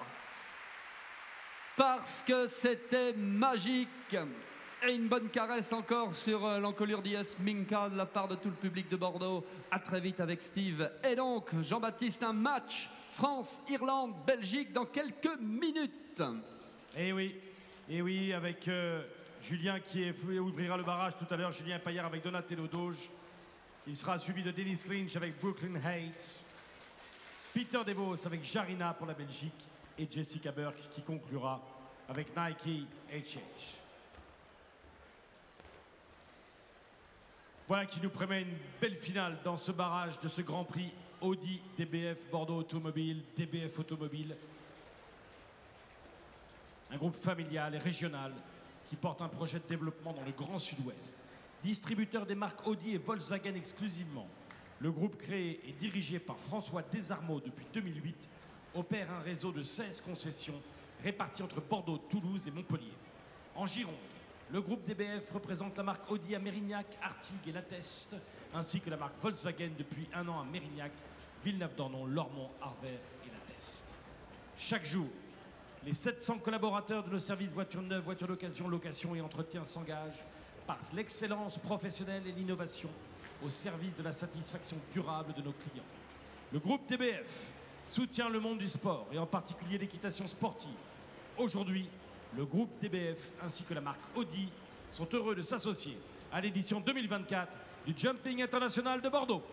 Parce que c'était magique. Et une bonne caresse encore sur l'encolure d'I S Minka de la part de tout le public de Bordeaux. À très vite avec Steve. Et donc, Jean-Baptiste, un match France, Irlande, Belgique dans quelques minutes. Et oui, et oui, avec euh, Julien qui est, ouvrira le barrage tout à l'heure. Julien Paillard avec Donatello Doge. Il sera suivi de Dennis Lynch avec Brooklyn Heights. Peter DeVos avec Jarina pour la Belgique. Et Jessica Burke qui conclura avec Nike H H. Voilà qui nous promet une belle finale dans ce barrage de ce Grand Prix Audi D B F Bordeaux Automobile, D B F Automobile. Un groupe familial et régional qui porte un projet de développement dans le Grand Sud-Ouest. Distributeur des marques Audi et Volkswagen exclusivement. Le groupe créé et dirigé par François Desarmeaux depuis deux mille huit opère un réseau de seize concessions réparties entre Bordeaux, Toulouse et Montpellier. En Gironde, le groupe D B F représente la marque Audi à Mérignac, Artigues et La Teste, ainsi que la marque Volkswagen depuis un an à Mérignac, Villeneuve-d'Ornon, Lormont, Arvert et La Teste. Chaque jour, les sept cents collaborateurs de nos services voitures neuves, voitures d'occasion, location et entretien s'engagent par l'excellence professionnelle et l'innovation au service de la satisfaction durable de nos clients. Le groupe D B F soutient le monde du sport et en particulier l'équitation sportive. Aujourd'hui, le groupe D B F ainsi que la marque Audi sont heureux de s'associer à l'édition deux mille vingt-quatre du Jumping International de Bordeaux.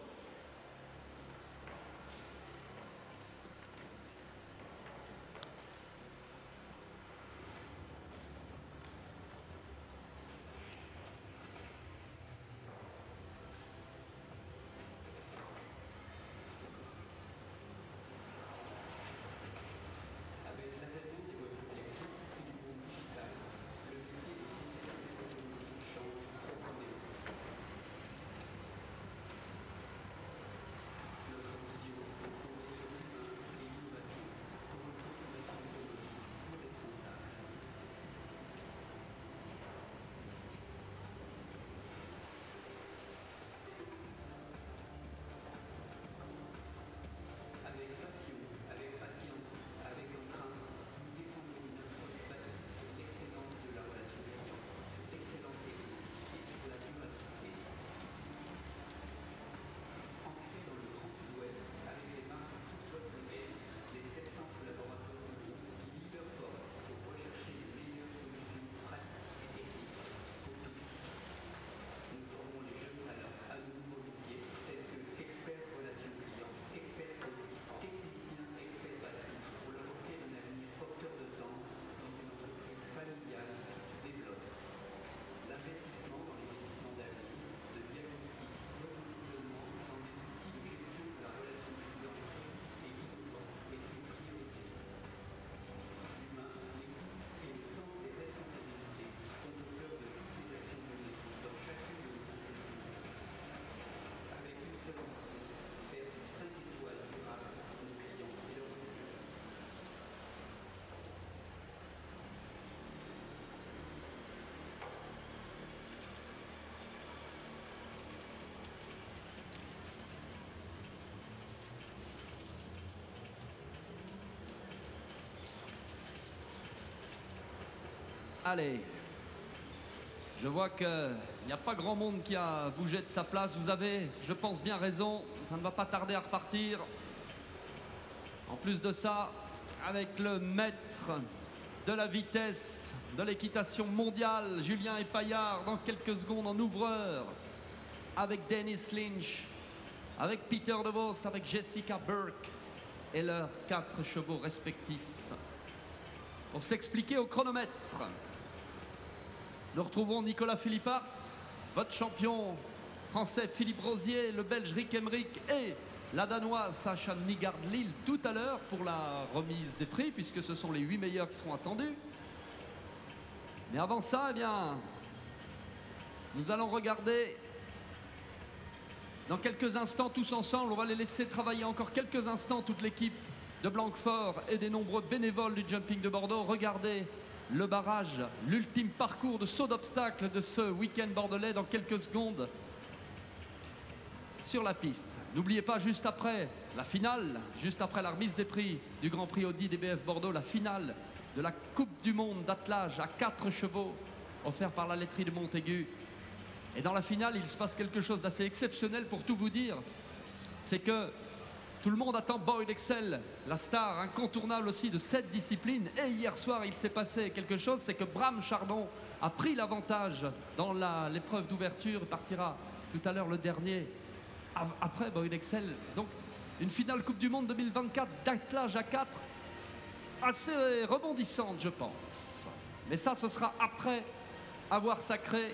Allez. Je vois qu'il n'y a pas grand monde qui a bougé de sa place. Vous avez, je pense, bien raison. Ça ne va pas tarder à repartir. En plus de ça, avec le maître de la vitesse de l'équitation mondiale, Julien Epaillard, dans quelques secondes en ouvreur, avec Dennis Lynch, avec Peter De Vos, avec Jessica Burke et leurs quatre chevaux respectifs. Pour s'expliquer au chronomètre, nous retrouvons Nicolas Philippard, votre champion français Philippe Rosier, le belge Rick Emmerich et la danoise Sacha Nygaard-Lille tout à l'heure pour la remise des prix, puisque ce sont les huit meilleurs qui seront attendus. Mais avant ça, eh bien, nous allons regarder dans quelques instants tous ensemble. On va les laisser travailler encore quelques instants, toute l'équipe de Blanquefort et des nombreux bénévoles du Jumping de Bordeaux. Regardez le barrage, l'ultime parcours de saut d'obstacle de ce week-end bordelais dans quelques secondes sur la piste. N'oubliez pas, juste après la finale, juste après la remise des prix du Grand Prix Audi D B F Bordeaux, la finale de la Coupe du Monde d'attelage à quatre chevaux offert par la laiterie de Montaigu. Et dans la finale, il se passe quelque chose d'assez exceptionnel pour tout vous dire. C'est que tout le monde attend Boyd Excel, la star incontournable aussi de cette discipline. Et hier soir, il s'est passé quelque chose, c'est que Bram Chardon a pris l'avantage dans l'épreuve d'ouverture et partira tout à l'heure le dernier après Boyd Excel. Donc une finale Coupe du Monde deux mille vingt-quatre d'attelage à quatre assez rebondissante, je pense. Mais ça, ce sera après avoir sacré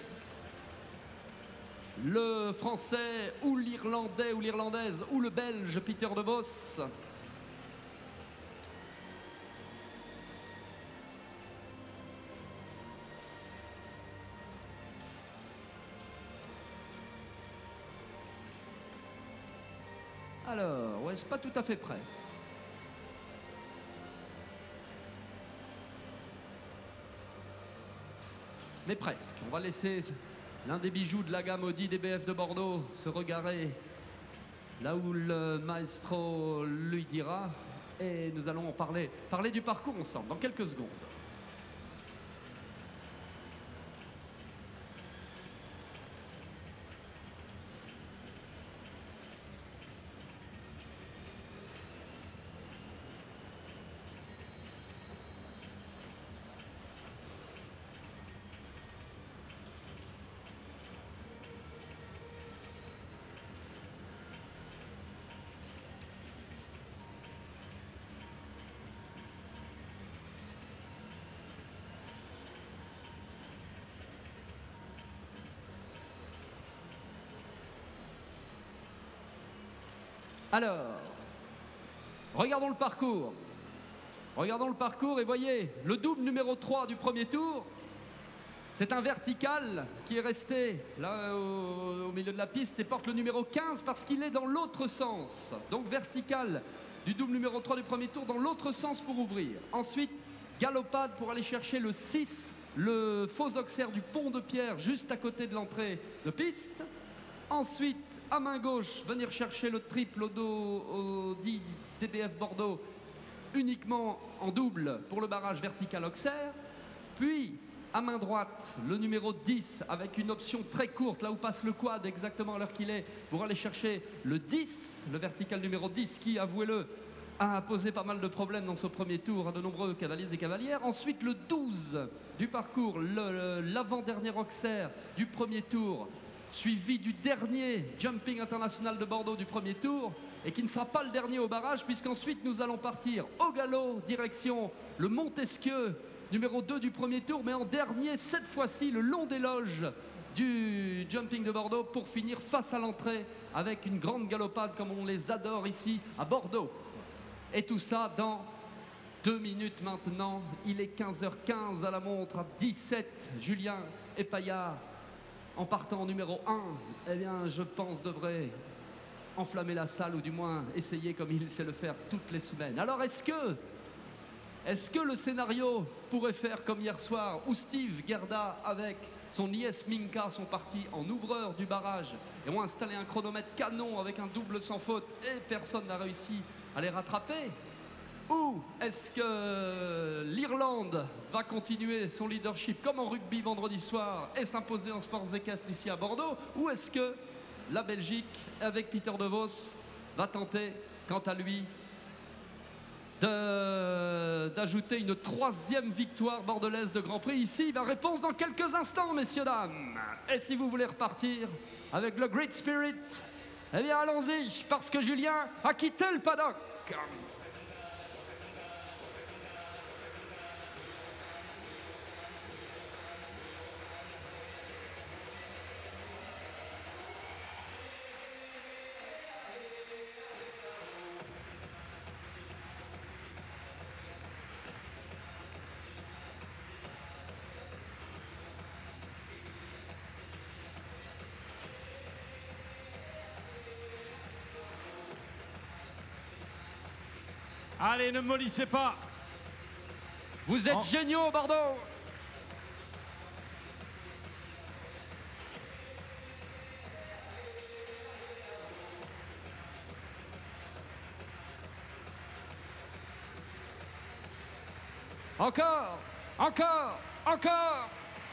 le Français ou l'Irlandais ou l'Irlandaise ou le Belge Peter De Vos. Alors, ouais, c'est pas tout à fait prêt. Mais presque. On va laisser l'un des bijoux de la gamme Audi D B F de Bordeaux se regarder là où le maestro lui dira. Et nous allons en parler, parler du parcours ensemble dans quelques secondes. Alors, regardons le parcours. Regardons le parcours et voyez, le double numéro trois du premier tour, c'est un vertical qui est resté là au, au milieu de la piste et porte le numéro quinze parce qu'il est dans l'autre sens. Donc vertical du double numéro trois du premier tour dans l'autre sens pour ouvrir. Ensuite, galopade pour aller chercher le six, le faux auxerre du Pont de Pierre juste à côté de l'entrée de piste. Ensuite, à main gauche, venir chercher le triple au dos Audi D B F Bordeaux, uniquement en double pour le barrage vertical Auxerre. Puis, à main droite, le numéro dix avec une option très courte, là où passe le quad exactement à l'heure qu'il est, pour aller chercher le dix, le vertical numéro dix qui, avouez-le, a posé pas mal de problèmes dans ce premier tour à de nombreux cavaliers et cavalières. Ensuite, le douze du parcours, l'avant-dernier Auxerre du premier tour, suivi du dernier Jumping International de Bordeaux du premier tour, et qui ne sera pas le dernier au barrage, puisqu'ensuite nous allons partir au galop, direction le Montesquieu, numéro deux du premier tour, mais en dernier, cette fois-ci, le long des loges du Jumping de Bordeaux, pour finir face à l'entrée, avec une grande galopade, comme on les adore ici, à Bordeaux. Et tout ça dans deux minutes maintenant. Il est quinze heures quinze à la montre, à dix-sept, Julien Epaillard, en partant en numéro un, eh bien, je pense, devrait enflammer la salle, ou du moins essayer comme il sait le faire toutes les semaines. Alors, est-ce que, est-ce que le scénario pourrait faire comme hier soir, où Steve Gerda, avec son I S Minka, sont partis en ouvreur du barrage et ont installé un chronomètre canon avec un double sans faute, et personne n'a réussi à les rattraper? Ou est-ce que l'Irlande va continuer son leadership comme en rugby vendredi soir et s'imposer en sports équestres ici à Bordeaux? Ou est-ce que la Belgique, avec Peter de Vos, va tenter, quant à lui, d'ajouter une troisième victoire bordelaise de Grand Prix ici? La réponse dans quelques instants, messieurs, dames. Et si vous voulez repartir avec le Great Spirit, eh bien allons-y, parce que Julien a quitté le paddock. Allez, ne me mollissez pas. Vous êtes Oh. géniaux, Bordeaux. Encore, encore, encore.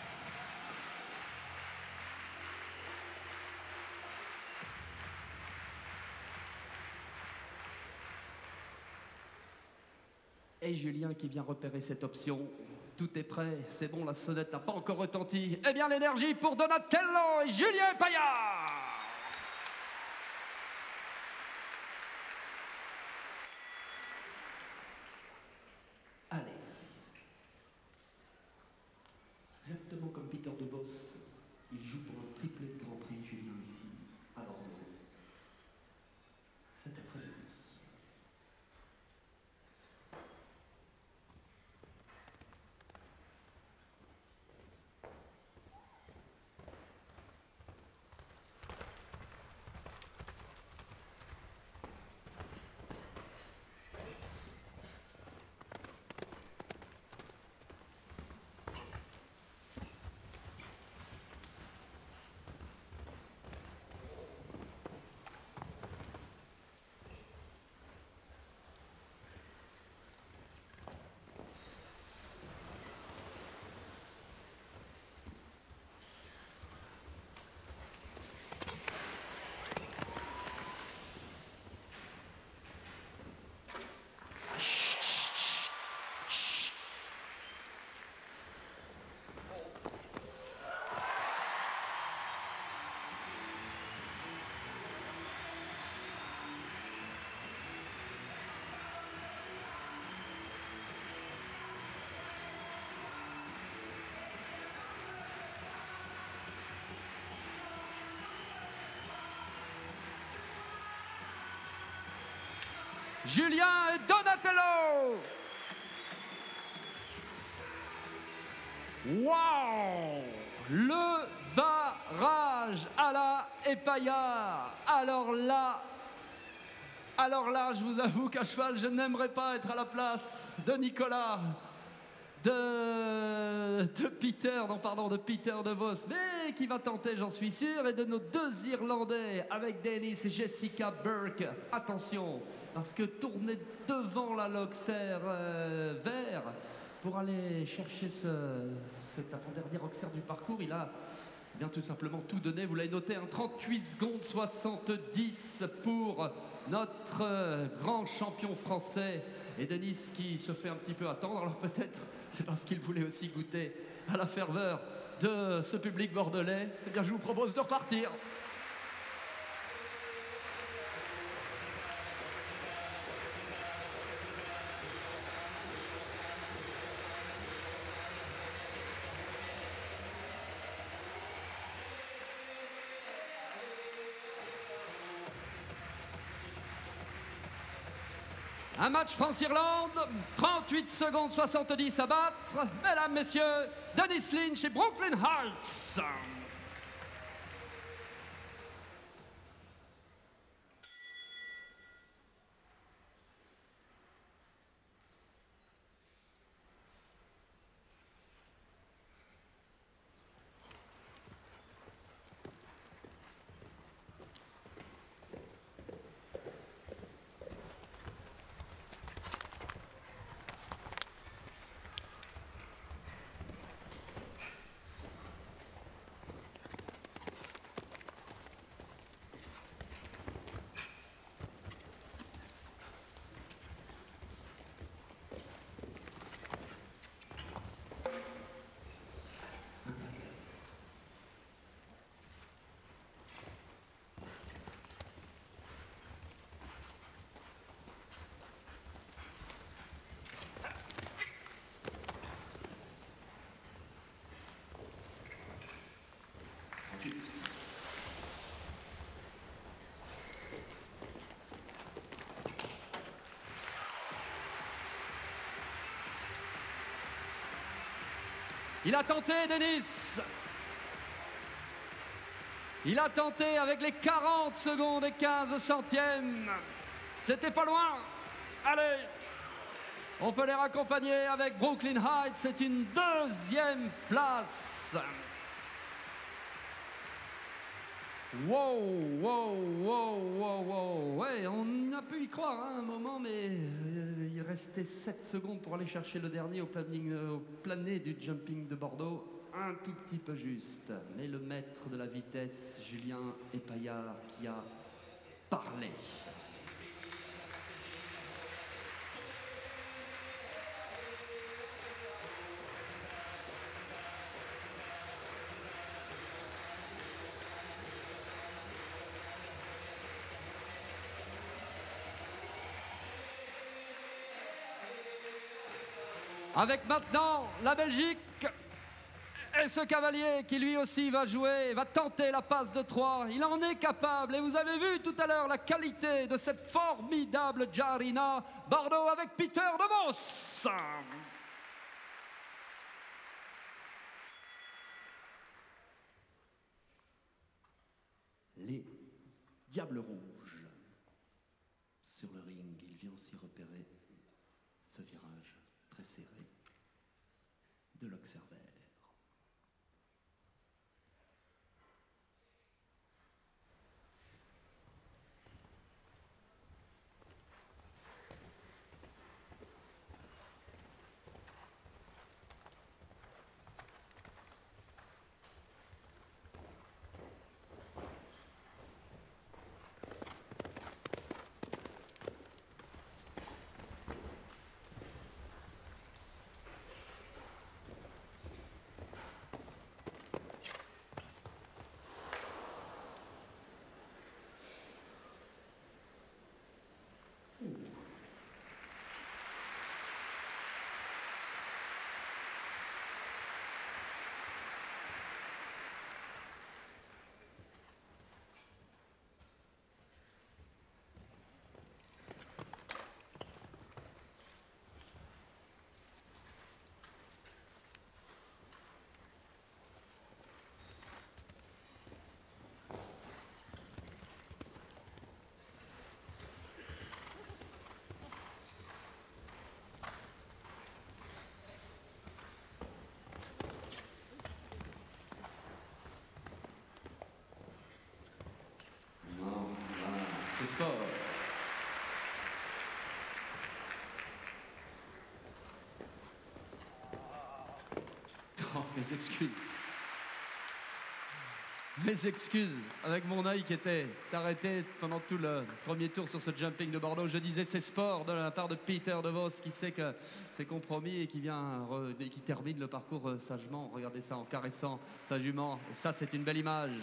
Et Julien qui vient repérer cette option. Tout est prêt, c'est bon, la sonnette n'a pas encore retenti. Eh bien, l'énergie pour Donatello et Julien Paillard. Allez. Exactement comme Peter de Vos, il joue pour un triplé de Grand Prix, Julien, ici, à Bordeaux. Cet après-midi. Julien et Donatello. Waouh! Le barrage à la Epaillard. Alors là, alors là, je vous avoue qu'à cheval, je n'aimerais pas être à la place de Nicolas, de, de Peter, non pardon, de Peter de Vos, mais qui va tenter, j'en suis sûr, et de nos deux Irlandais avec Dennis et Jessica Burke. Attention, parce que tourner devant la Loxer euh, vert pour aller chercher ce, cet avant-dernier Auxerre du parcours, il a bien tout simplement tout donné. Vous l'avez noté, un trente-huit secondes soixante-dix pour notre euh, grand champion français. Et Denis qui se fait un petit peu attendre, alors peut-être c'est parce qu'il voulait aussi goûter à la ferveur de ce public bordelais. Eh bien, je vous propose de repartir. Un match France-Irlande, trente-huit secondes soixante-dix à battre. Mesdames, messieurs, Dennis Lynch et Brooklyn Hearts. vingt-huit. Il a tenté, Denis. Il a tenté avec les quarante secondes et quinze centièmes. C'était pas loin. Allez. On peut les raccompagner avec Brooklyn Heights. C'est une deuxième place. Wow, wow, wow, wow, wow. Ouais, on a pu y croire hein, un moment, mais euh, il restait sept secondes pour aller chercher le dernier au, planning, euh, au plané du jumping de Bordeaux. Un tout petit peu juste. Mais le maître de la vitesse, Julien Epaillard, qui a parlé. Avec maintenant la Belgique et ce cavalier qui lui aussi va jouer, va tenter la passe de trois. Il en est capable et vous avez vu tout à l'heure la qualité de cette formidable Jarina. Bordeaux avec Peter de Vos. Les Diables Rouges. Sur le ring, il vient aussi repérer ce virage très serré de l'Auxerre. C'est sport. Oh, mes excuses. Mes excuses avec mon œil qui était arrêté pendant tout le premier tour sur ce jumping de Bordeaux. Je disais c'est sport de la part de Peter de Vos qui sait que c'est compromis et qui vient re, et qui termine le parcours sagement. Regardez ça en caressant sa jument. Et ça c'est une belle image.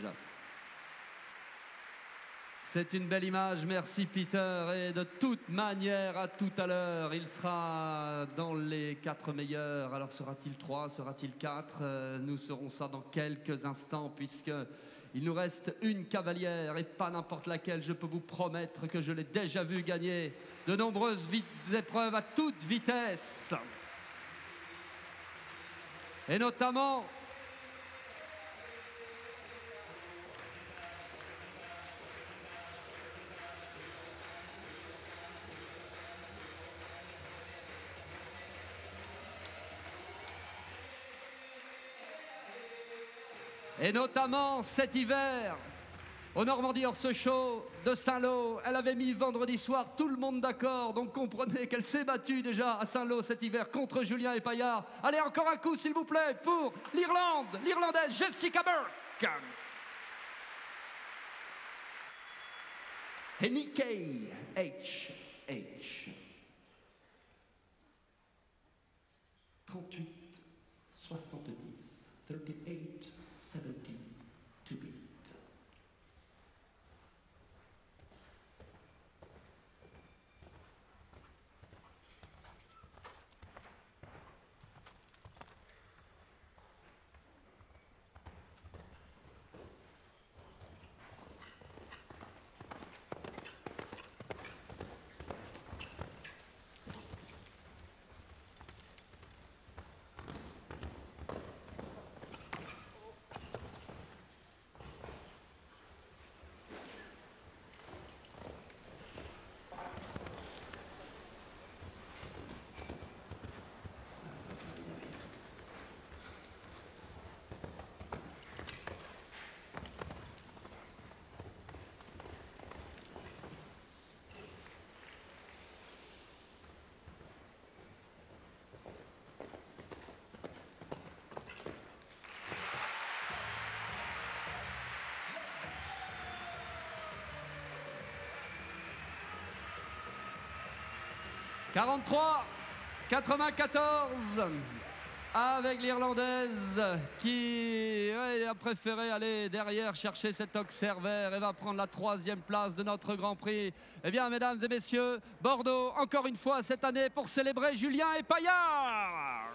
C'est une belle image, merci Peter. Et de toute manière, à tout à l'heure, il sera dans les quatre meilleurs. Alors sera-t-il trois, sera-t-il quatre? Nous saurons ça dans quelques instants puisque il nous reste une cavalière et pas n'importe laquelle. Je peux vous promettre que je l'ai déjà vu gagner de nombreuses épreuves à toute vitesse. Et notamment... Et notamment cet hiver, au Normandie Horse Show de Saint-Lô, elle avait mis vendredi soir tout le monde d'accord, donc comprenez qu'elle s'est battue déjà à Saint-Lô cet hiver contre Julien Epaillard. Allez, encore un coup s'il vous plaît pour l'Irlande, l'Irlandaise Jessica Burke. Et Nikkei H H. trente-huit soixante-dix. trente-huit soixante-dix to beat. quarante-trois quatre-vingt-quatorze avec l'Irlandaise qui ouais, a préféré aller derrière chercher cet Auxerre et va prendre la troisième place de notre Grand Prix. Eh bien, mesdames et messieurs, Bordeaux, encore une fois cette année pour célébrer Julien Epaillard.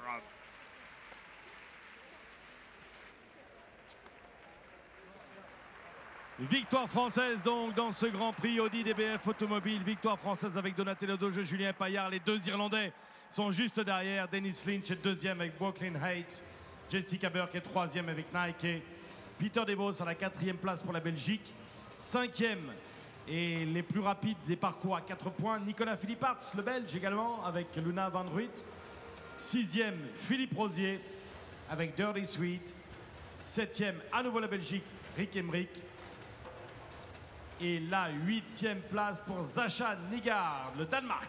Victoire française donc dans ce Grand Prix Audi D B F Automobile. Victoire française avec Donatello Doge, Julien Epaillard. Les deux Irlandais sont juste derrière. Dennis Lynch est deuxième avec Brooklyn Heights. Jessica Burke est troisième avec Nike. Peter DeVos à la quatrième place pour la Belgique. Cinquième et les plus rapides des parcours à quatre points. Nicolas Philipparts, le Belge également avec Luna Van Ruit. Sixième, Philippe Rosier avec Dirty Sweet. Septième, à nouveau la Belgique, Rick Emmerich. Et la huitième place pour Zacha Nygaard, le Danemark.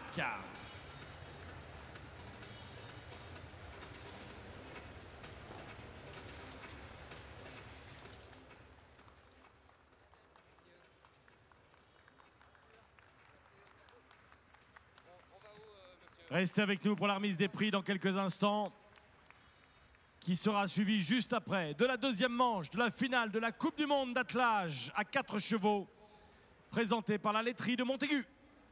Restez avec nous pour la remise des prix dans quelques instants, qui sera suivie juste après de la deuxième manche de la finale de la Coupe du Monde d'attelage à quatre chevaux, présentée par la laiterie de Montaigu.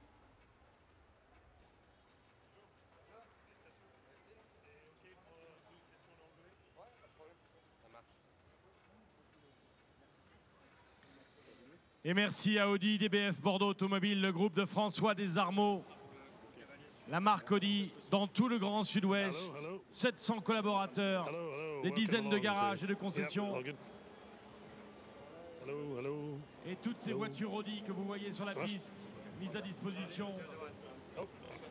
Et merci à Audi D B F Bordeaux Automobile, le groupe de François Desarmeaux, la marque Audi dans tout le Grand Sud-Ouest, sept cents collaborateurs, hello, hello. Des dizaines de garages et de concessions. Yep, hello, hello. Et toutes ces hello. voitures Audi que vous voyez sur la piste, mises à disposition. Oh.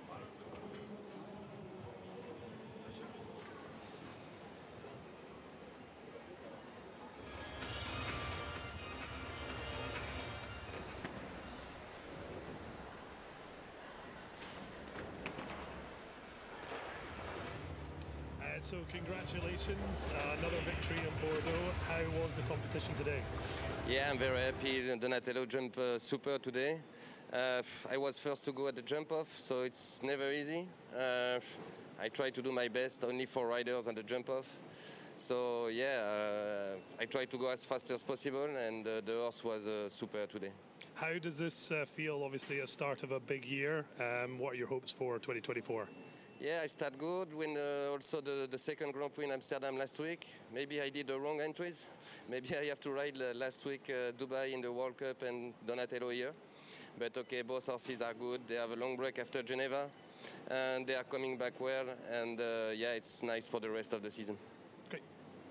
So congratulations, uh, another victory in Bordeaux. How was the competition today? Yeah, I'm very happy. Donatello jumped uh, super today. Uh, I was first to go at the jump off, so it's never easy. Uh, I try to do my best, only for riders at the jump off. So yeah, uh, I try to go as fast as possible, and uh, the horse was uh, super today. How does this uh, feel? Obviously a start of a big year. Um, what are your hopes for twenty twenty-four? Yeah, I start good. Win uh, also the, the second Grand Prix in Amsterdam last week. Maybe I did the wrong entries. Maybe I have to ride uh, last week uh, Dubai in the World Cup and Donatello here. But okay, both horses are good. They have a long break after Geneva, and they are coming back well. And uh, yeah, it's nice for the rest of the season. Great.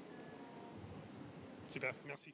Super, merci.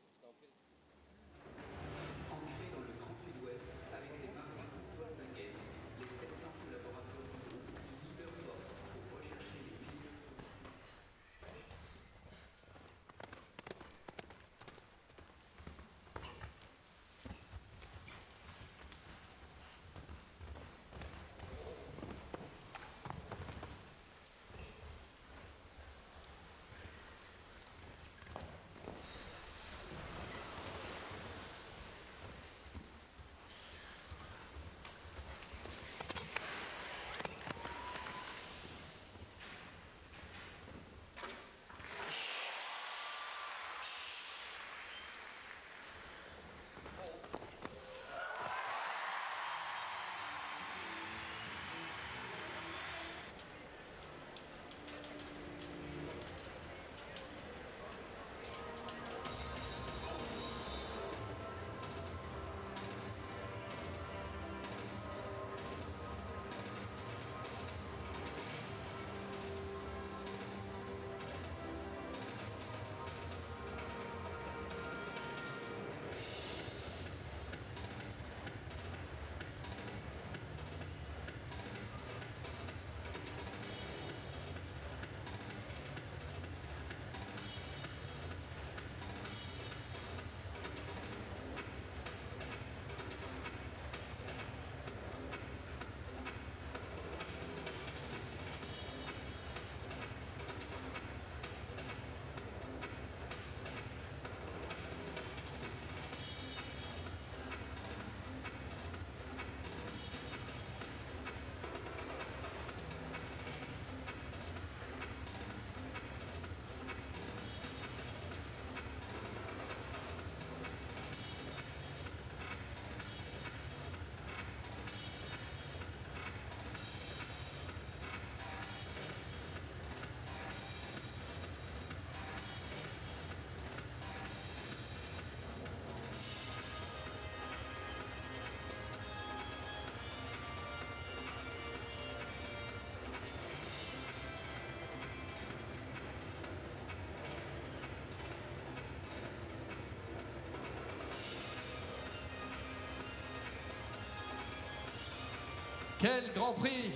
Quel Grand Prix!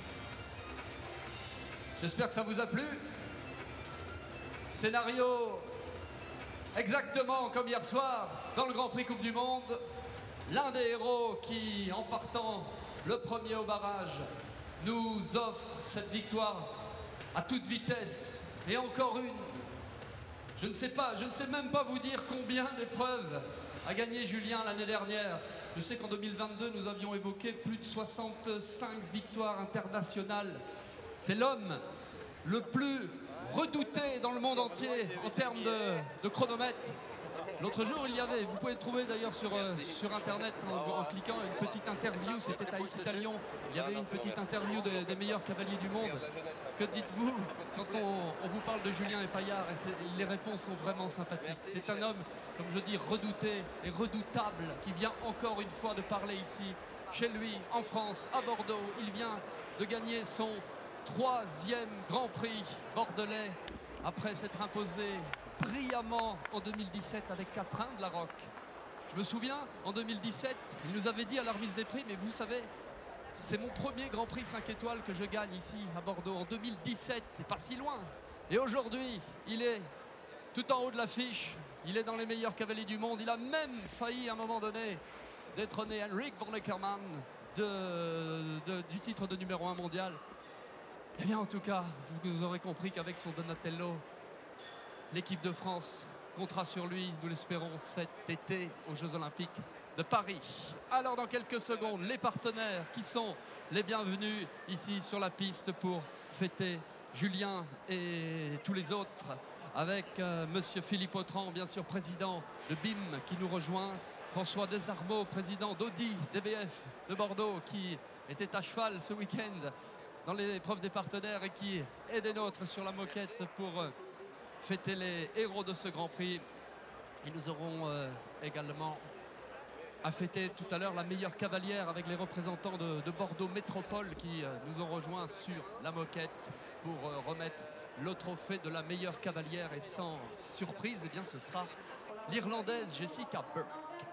J'espère que ça vous a plu. Scénario exactement comme hier soir dans le Grand Prix Coupe du Monde. L'un des héros qui, en partant le premier au barrage, nous offre cette victoire à toute vitesse. Et encore une. Je ne sais pas, je ne sais même pas vous dire combien d'épreuves a gagné Julien l'année dernière. Je sais qu'en deux mille vingt-deux, nous avions évoqué plus de soixante-cinq victoires internationales. C'est l'homme le plus redouté dans le monde entier en termes de, de chronomètre. L'autre jour, il y avait, vous pouvez trouver d'ailleurs sur, euh, sur Internet en, en cliquant, une petite interview, c'était à Équitalion. Il y avait une petite interview des, des meilleurs cavaliers du monde. Que dites-vous quand on, on vous parle de Julien Epaillard? Et les réponses sont vraiment sympathiques. C'est un homme, comme je dis, redouté et redoutable, qui vient encore une fois de parler ici, chez lui, en France, à Bordeaux. Il vient de gagner son troisième Grand Prix bordelais après s'être imposé brillamment en deux mille dix-sept avec Quatrain de la Roque. Je me souviens, en deux mille dix-sept, il nous avait dit à la remise des prix, mais vous savez, c'est mon premier Grand Prix cinq étoiles que je gagne ici à Bordeaux en deux mille dix-sept, c'est pas si loin. Et aujourd'hui, il est tout en haut de l'affiche, il est dans les meilleurs cavaliers du monde, il a même failli à un moment donné détrôner Henrik von Eckermann de, de, du titre de numéro un mondial. Eh bien en tout cas, vous, vous aurez compris qu'avec son Donatello, l'équipe de France comptera sur lui, nous l'espérons, cet été aux Jeux Olympiques de Paris. Alors dans quelques secondes, les partenaires qui sont les bienvenus ici sur la piste pour fêter Julien et tous les autres, avec euh, monsieur Philippe Autran, bien sûr président de B I M qui nous rejoint, François Desarmeaux, président d'Audi D B F de Bordeaux, qui était à cheval ce week-end dans l'épreuve des partenaires et qui est des nôtres sur la moquette pour euh, fêter les héros de ce Grand Prix. Et nous aurons euh, également à fêter tout à l'heure la meilleure cavalière avec les représentants de, de Bordeaux Métropole qui euh, nous ont rejoints sur la moquette pour euh, remettre le trophée de la meilleure cavalière. Et sans surprise, eh bien, ce sera l'Irlandaise Jessica Burke.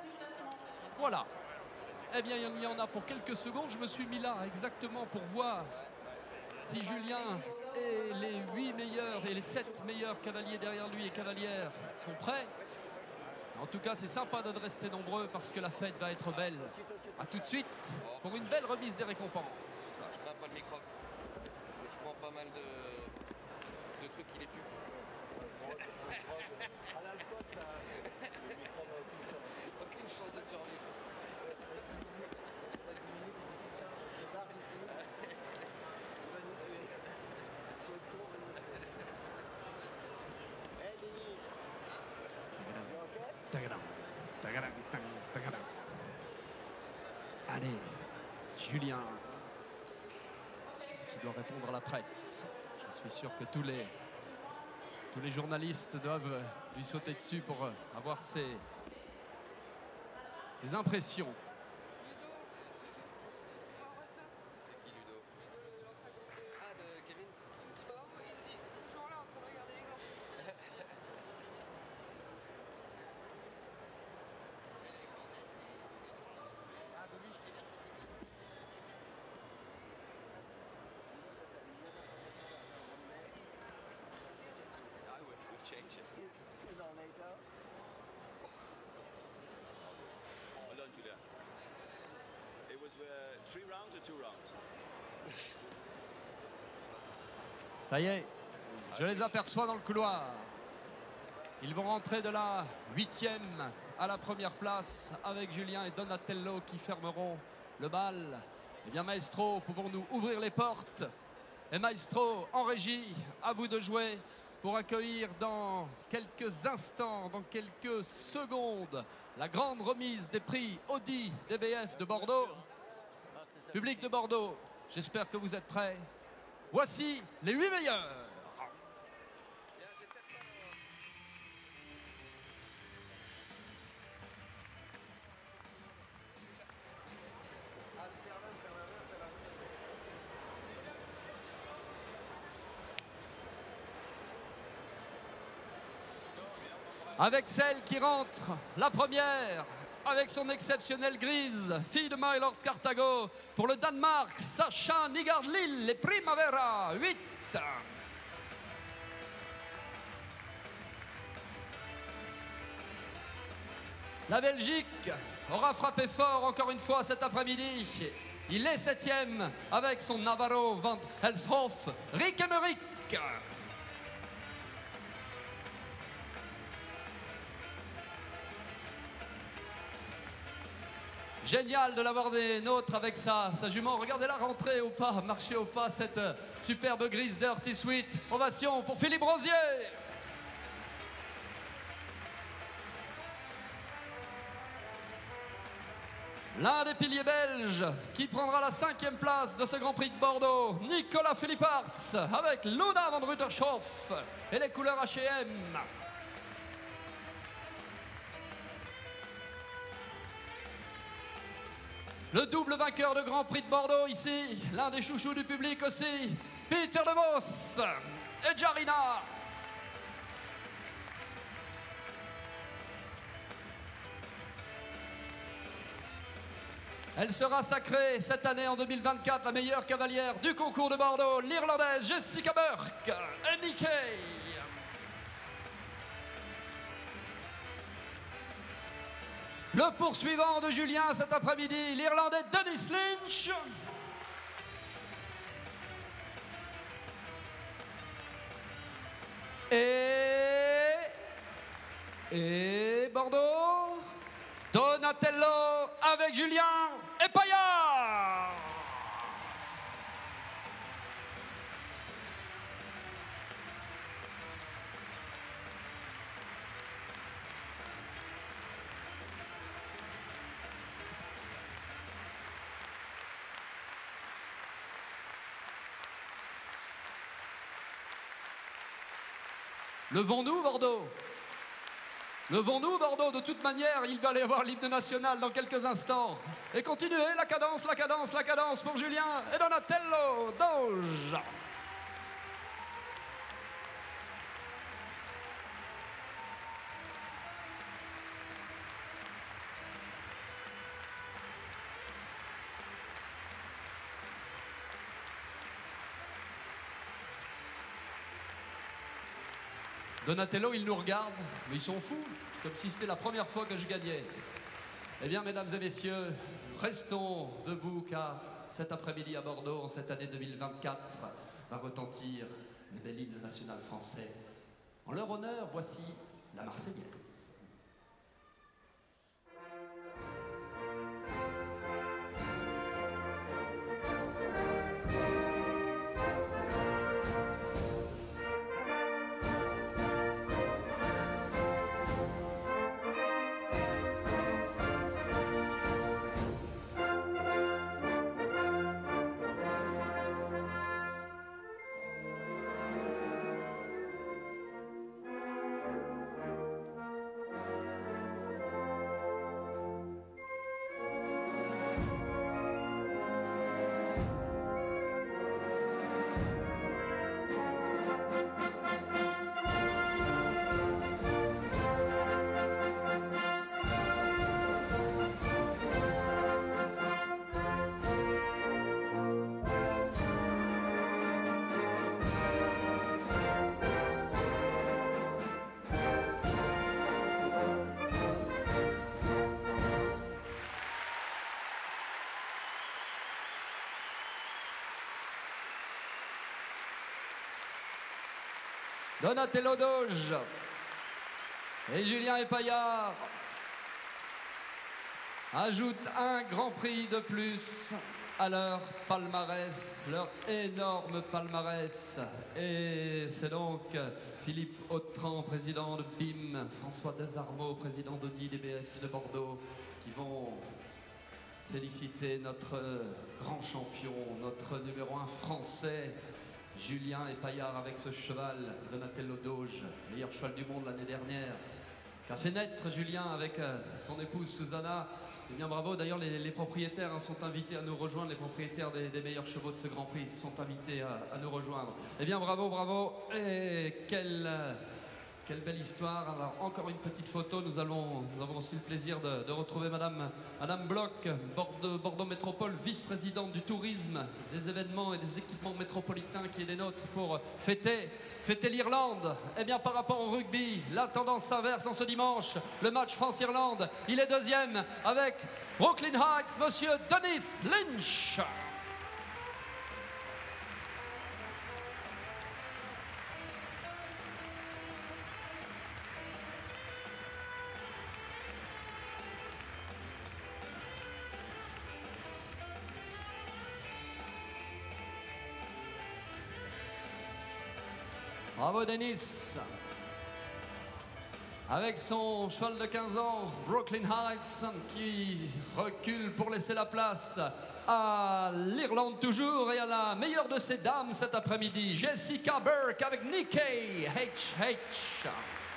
Voilà. Eh bien, il y en a pour quelques secondes. Je me suis mis là exactement pour voir si Julien et les huit meilleurs et les sept meilleurs cavaliers derrière lui et cavalières sont prêts. En tout cas, c'est sympa de rester nombreux parce que la fête va être belle. A tout de suite pour une belle remise des récompenses. Je prends pas le micro. Je prends pas mal de, de trucs qu'il est plus. Aucune chance de survivre. Allez, Julien, qui doit répondre à la presse. Je suis sûr que tous les, tous les journalistes doivent lui sauter dessus pour avoir ses, ses impressions. C'est qui Ludo? Ah, de Kevin? Toujours là en train de regarder les gants. Well done, Julia. It was uh, three rounds or two rounds? Ça y est, je les aperçois dans le couloir. Ils vont rentrer de la huitième à la première place avec Julien et Donatello qui fermeront le bal. Eh bien, Maestro, pouvons-nous ouvrir les portes? Et Maestro, en régie, à vous de jouer pour accueillir dans quelques instants, dans quelques secondes, la grande remise des prix Audi D B F de Bordeaux. Public de Bordeaux, j'espère que vous êtes prêts. Voici les huit meilleurs. Avec celle qui rentre, la première, avec son exceptionnelle grise. Fille de Mylord Carthago. Pour le Danemark, Sacha Nygaard-Lille, les Primavera, huit. La Belgique aura frappé fort encore une fois cet après-midi. Il est septième avec son Navarro van Helshoff, Rick Emmerich. Génial de l'avoir des nôtres avec sa, sa jument. Regardez la rentrée au pas, marcher au pas, cette superbe grise Dirty Sweet. Ovation pour Philippe Rosier. L'un des piliers belges qui prendra la cinquième place de ce Grand Prix de Bordeaux, Nicolas Philipparts, avec Luna van Ruttershoff et les couleurs H et M. Le double vainqueur de Grand Prix de Bordeaux ici, l'un des chouchous du public aussi, Peter de Vos et Jarina. Elle sera sacrée cette année en deux mille vingt-quatre la meilleure cavalière du concours de Bordeaux, l'Irlandaise Jessica Burke, N D K. Le poursuivant de Julien cet après-midi, l'Irlandais Dennis Lynch. Et... Et Bordeaux, Donatello avec Julien et Paillard. Levons-nous, Bordeaux. Levons-nous, Bordeaux. De toute manière, il va y avoir l'hymne national dans quelques instants. Et continuez, la cadence, la cadence, la cadence pour Julien et Donatello Doge. Donatello, il nous regarde, mais ils sont fous, comme si c'était la première fois que je gagnais. Eh bien, mesdames et messieurs, restons debout, car cet après-midi à Bordeaux, en cette année deux mille vingt-quatre, va retentir le bel hymne national français. En leur honneur, voici la Marseillaise. Donatello Doge et Julien Epaillard ajoutent un Grand Prix de plus à leur palmarès, leur énorme palmarès. Et c'est donc Philippe Autran, président de B I M, François Desarmeaux, président d'Audi D B F de Bordeaux, qui vont féliciter notre grand champion, notre numéro un français, Julien Epaillard, avec ce cheval, Donatello Doge, meilleur cheval du monde l'année dernière, qu'a fait naître Julien avec euh, son épouse Susanna. Eh bien bravo, d'ailleurs les, les propriétaires hein, sont invités à nous rejoindre, les propriétaires des, des meilleurs chevaux de ce Grand Prix sont invités à, à nous rejoindre. Eh bien bravo, bravo, et quel, Quelle belle histoire. Alors, encore une petite photo. Nous, allons, nous avons aussi le plaisir de, de retrouver Madame, Madame Bloch, Bordeaux, Bordeaux Métropole, vice-présidente du tourisme, des événements et des équipements métropolitains qui est des nôtres pour fêter, fêter l'Irlande. Eh bien, par rapport au rugby, la tendance s'inverse en ce dimanche. Le match France-Irlande, il est deuxième avec Brooklyn Heights, Monsieur Dennis Lynch. Bravo Dennis. Avec son cheval de quinze ans, Brooklyn Heights, qui recule pour laisser la place à l'Irlande toujours et à la meilleure de ses dames cet après-midi, Jessica Burke avec Nikki H H.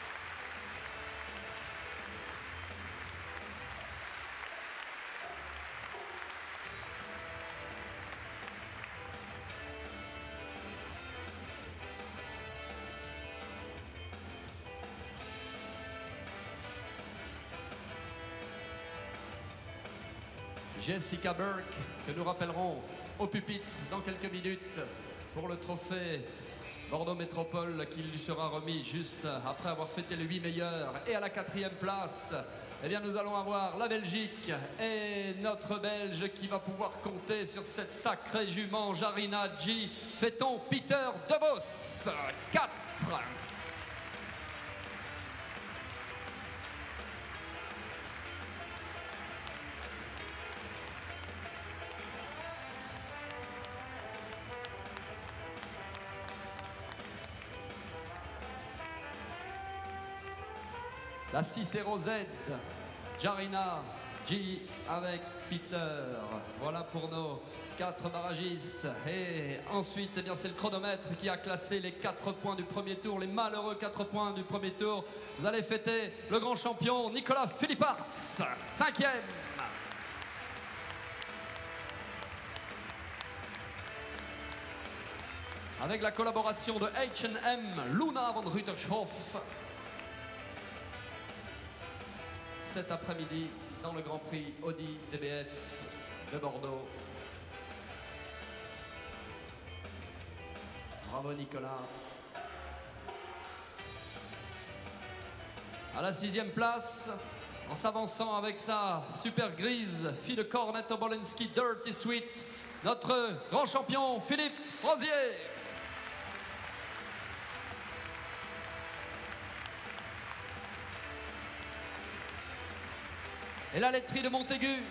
Jessica Burke, que nous rappellerons au pupitre dans quelques minutes pour le trophée Bordeaux Métropole qui lui sera remis juste après avoir fêté les huit meilleurs. Et à la quatrième place, eh bien, nous allons avoir la Belgique et notre Belge qui va pouvoir compter sur cette sacrée jument Jarina G. Fêtons Peter De Vos, quatre. La six zéro Z, Jarina G avec Peter. Voilà pour nos quatre barragistes. Et ensuite, eh bien, c'est le chronomètre qui a classé les quatre points du premier tour, les malheureux quatre points du premier tour. Vous allez fêter le grand champion Nicolas Philipparts, cinquième. Avec la collaboration de H and M, Luna von Rütershoff. Cet après-midi dans le Grand Prix Audi D B F de Bordeaux. Bravo Nicolas. À la sixième place, en s'avançant avec sa super grise, fille de Cornet Obolensky Dirty Sweet, notre grand champion Philippe Rosier. Et la laiterie de Montaigu.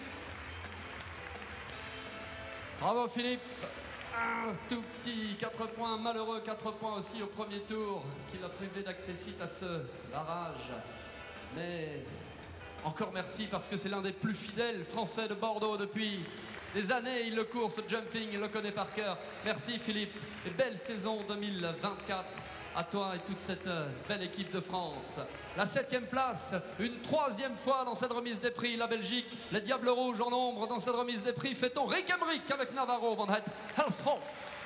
Bravo Philippe. Un tout petit quatre points, malheureux quatre points aussi au premier tour, qui l'a privé d'accès à ce barrage. Mais encore merci parce que c'est l'un des plus fidèles Français de Bordeaux depuis des années. Il le court, ce jumping, il le connaît par cœur. Merci Philippe et belle saison deux mille vingt-quatre. À toi et toute cette belle équipe de France. La septième place, une troisième fois dans cette remise des prix. La Belgique, les Diables Rouges en nombre dans cette remise des prix. Fêtons Rick Emmerich avec Navarro van het Helshoff.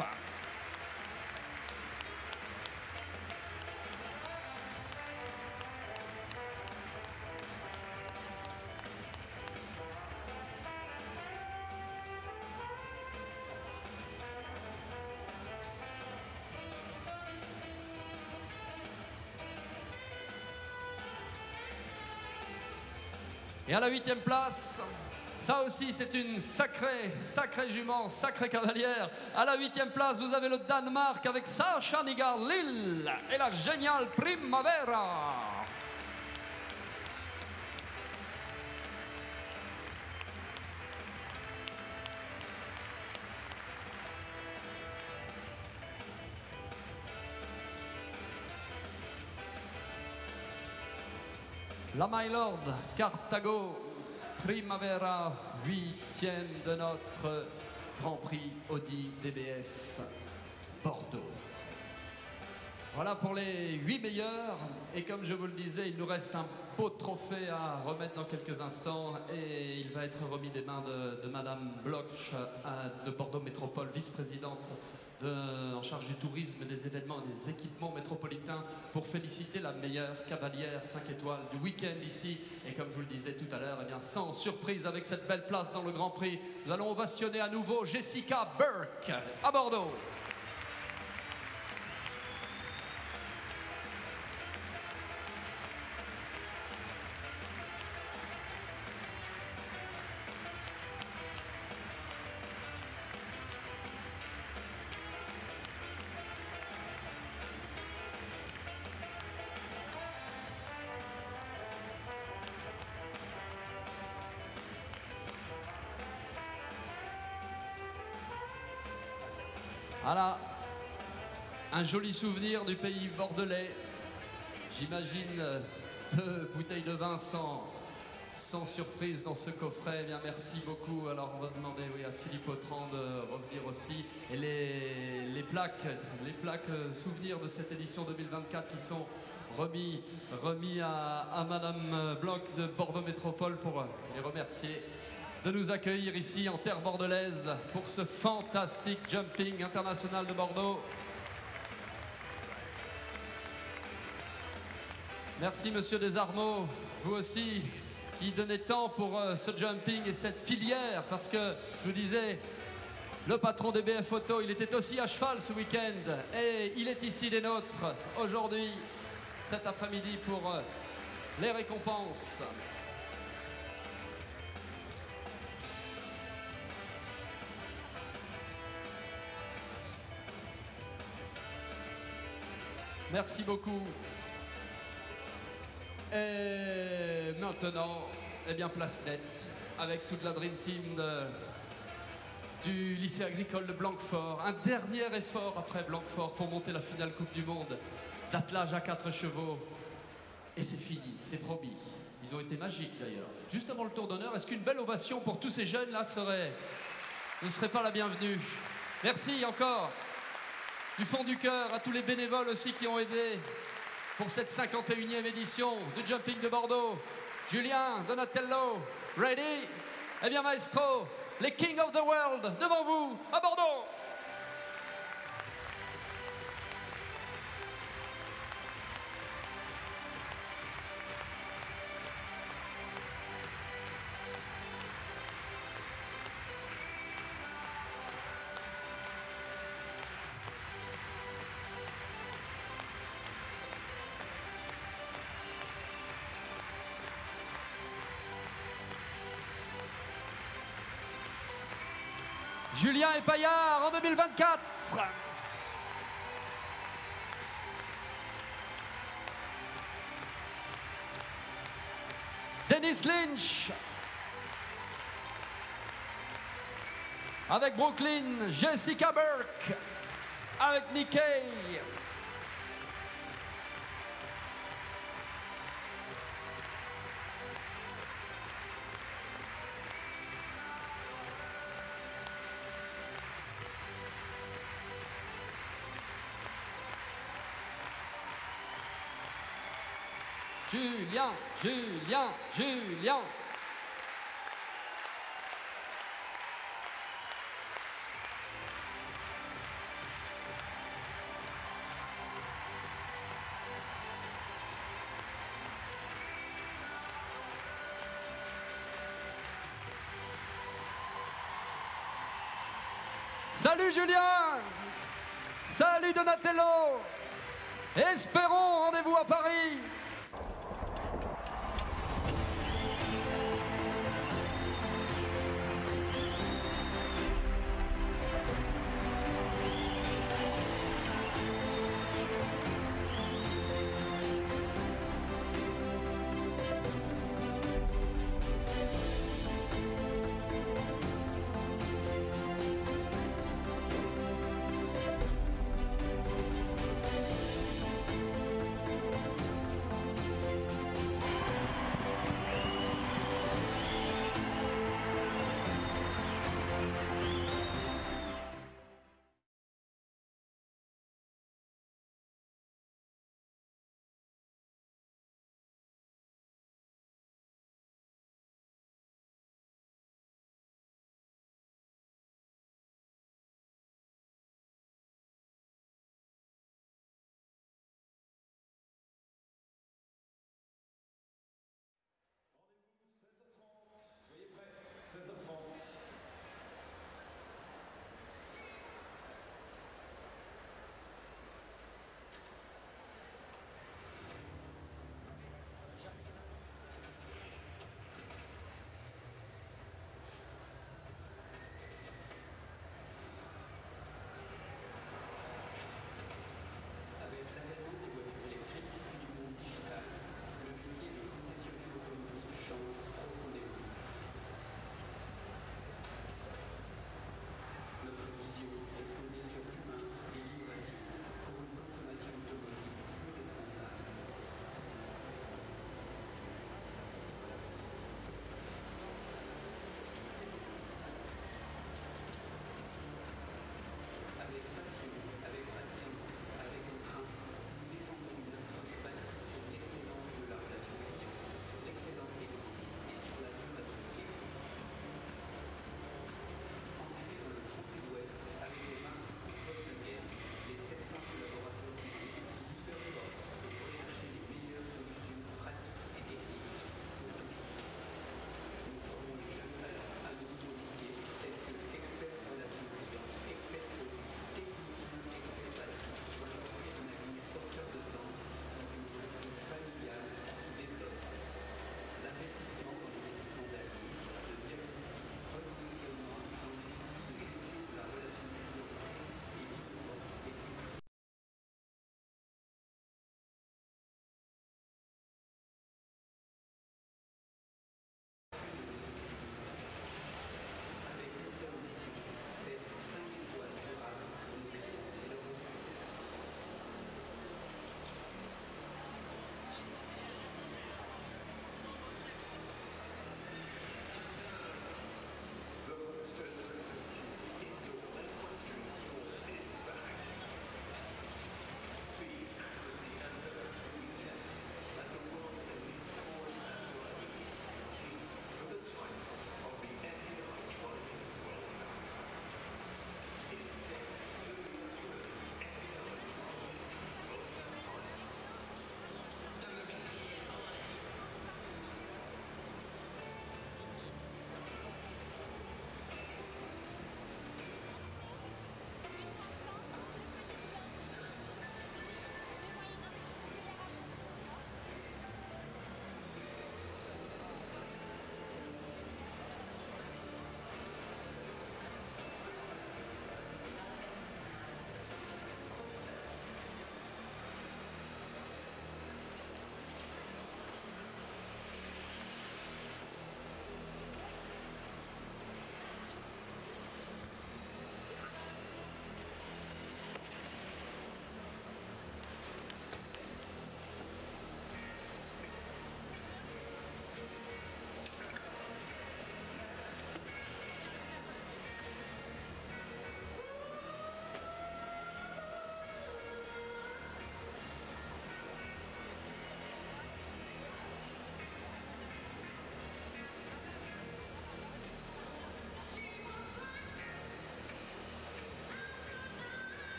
Et à la huitième place, ça aussi c'est une sacrée, sacrée jument, sacrée cavalière. À la huitième place, vous avez le Danemark avec Sasha Nigar Lille et la géniale Primavera. La Mylord Carthago, Primavera, huitième de notre Grand Prix Audi D B F Bordeaux. Voilà pour les huit meilleurs. Et comme je vous le disais, il nous reste un beau trophée à remettre dans quelques instants. Et il va être remis des mains de, de Madame Bloch de Bordeaux Métropole, vice-présidente de, en charge du tourisme, des événements et des équipements métropolitains pour féliciter la meilleure cavalière cinq étoiles du week-end ici. Et comme je vous le disais tout à l'heure, eh bien, sans surprise avec cette belle place dans le Grand Prix, nous allons ovationner à nouveau Jessica Burke à Bordeaux. Voilà, un joli souvenir du pays bordelais. J'imagine deux bouteilles de vin sans, sans surprise dans ce coffret. Eh bien, merci beaucoup. Alors, on va demander oui, à Philippe Autran de revenir aussi. Et les, les plaques, les plaques souvenirs de cette édition deux mille vingt-quatre qui sont remis, remis à, à Madame Bloch de Bordeaux Métropole pour les remercier de nous accueillir ici en terre bordelaise pour ce fantastique jumping international de Bordeaux. Merci Monsieur Desarmeaux, vous aussi, qui donnez tant pour euh, ce jumping et cette filière, parce que, je vous disais, le patron des B F Auto, il était aussi à cheval ce week-end, et il est ici des nôtres, aujourd'hui, cet après-midi, pour euh, les récompenses. Merci beaucoup. Et maintenant, eh bien, place nette avec toute la Dream Team de, du lycée agricole de Blanquefort. Un dernier effort après Blanquefort pour monter la finale Coupe du Monde d'attelage à quatre chevaux. Et c'est fini, c'est promis. Ils ont été magiques d'ailleurs. Juste avant le tour d'honneur, est-ce qu'une belle ovation pour tous ces jeunes là serait, ne serait pas la bienvenue? Merci encore. Du fond du cœur, à tous les bénévoles aussi qui ont aidé pour cette cinquante et unième édition du Jumping de Bordeaux. Julien, Donatello, ready? Eh bien, maestro, les King of the World, devant vous, à Bordeaux. Julien et Paillard en deux mille vingt-quatre. Dennis Lynch. Avec Brooklyn, Jessica Burke. Avec Mickey. Julien, Julien, Julien. Salut Julien. Salut Donatello. Espérons rendez-vous à Paris.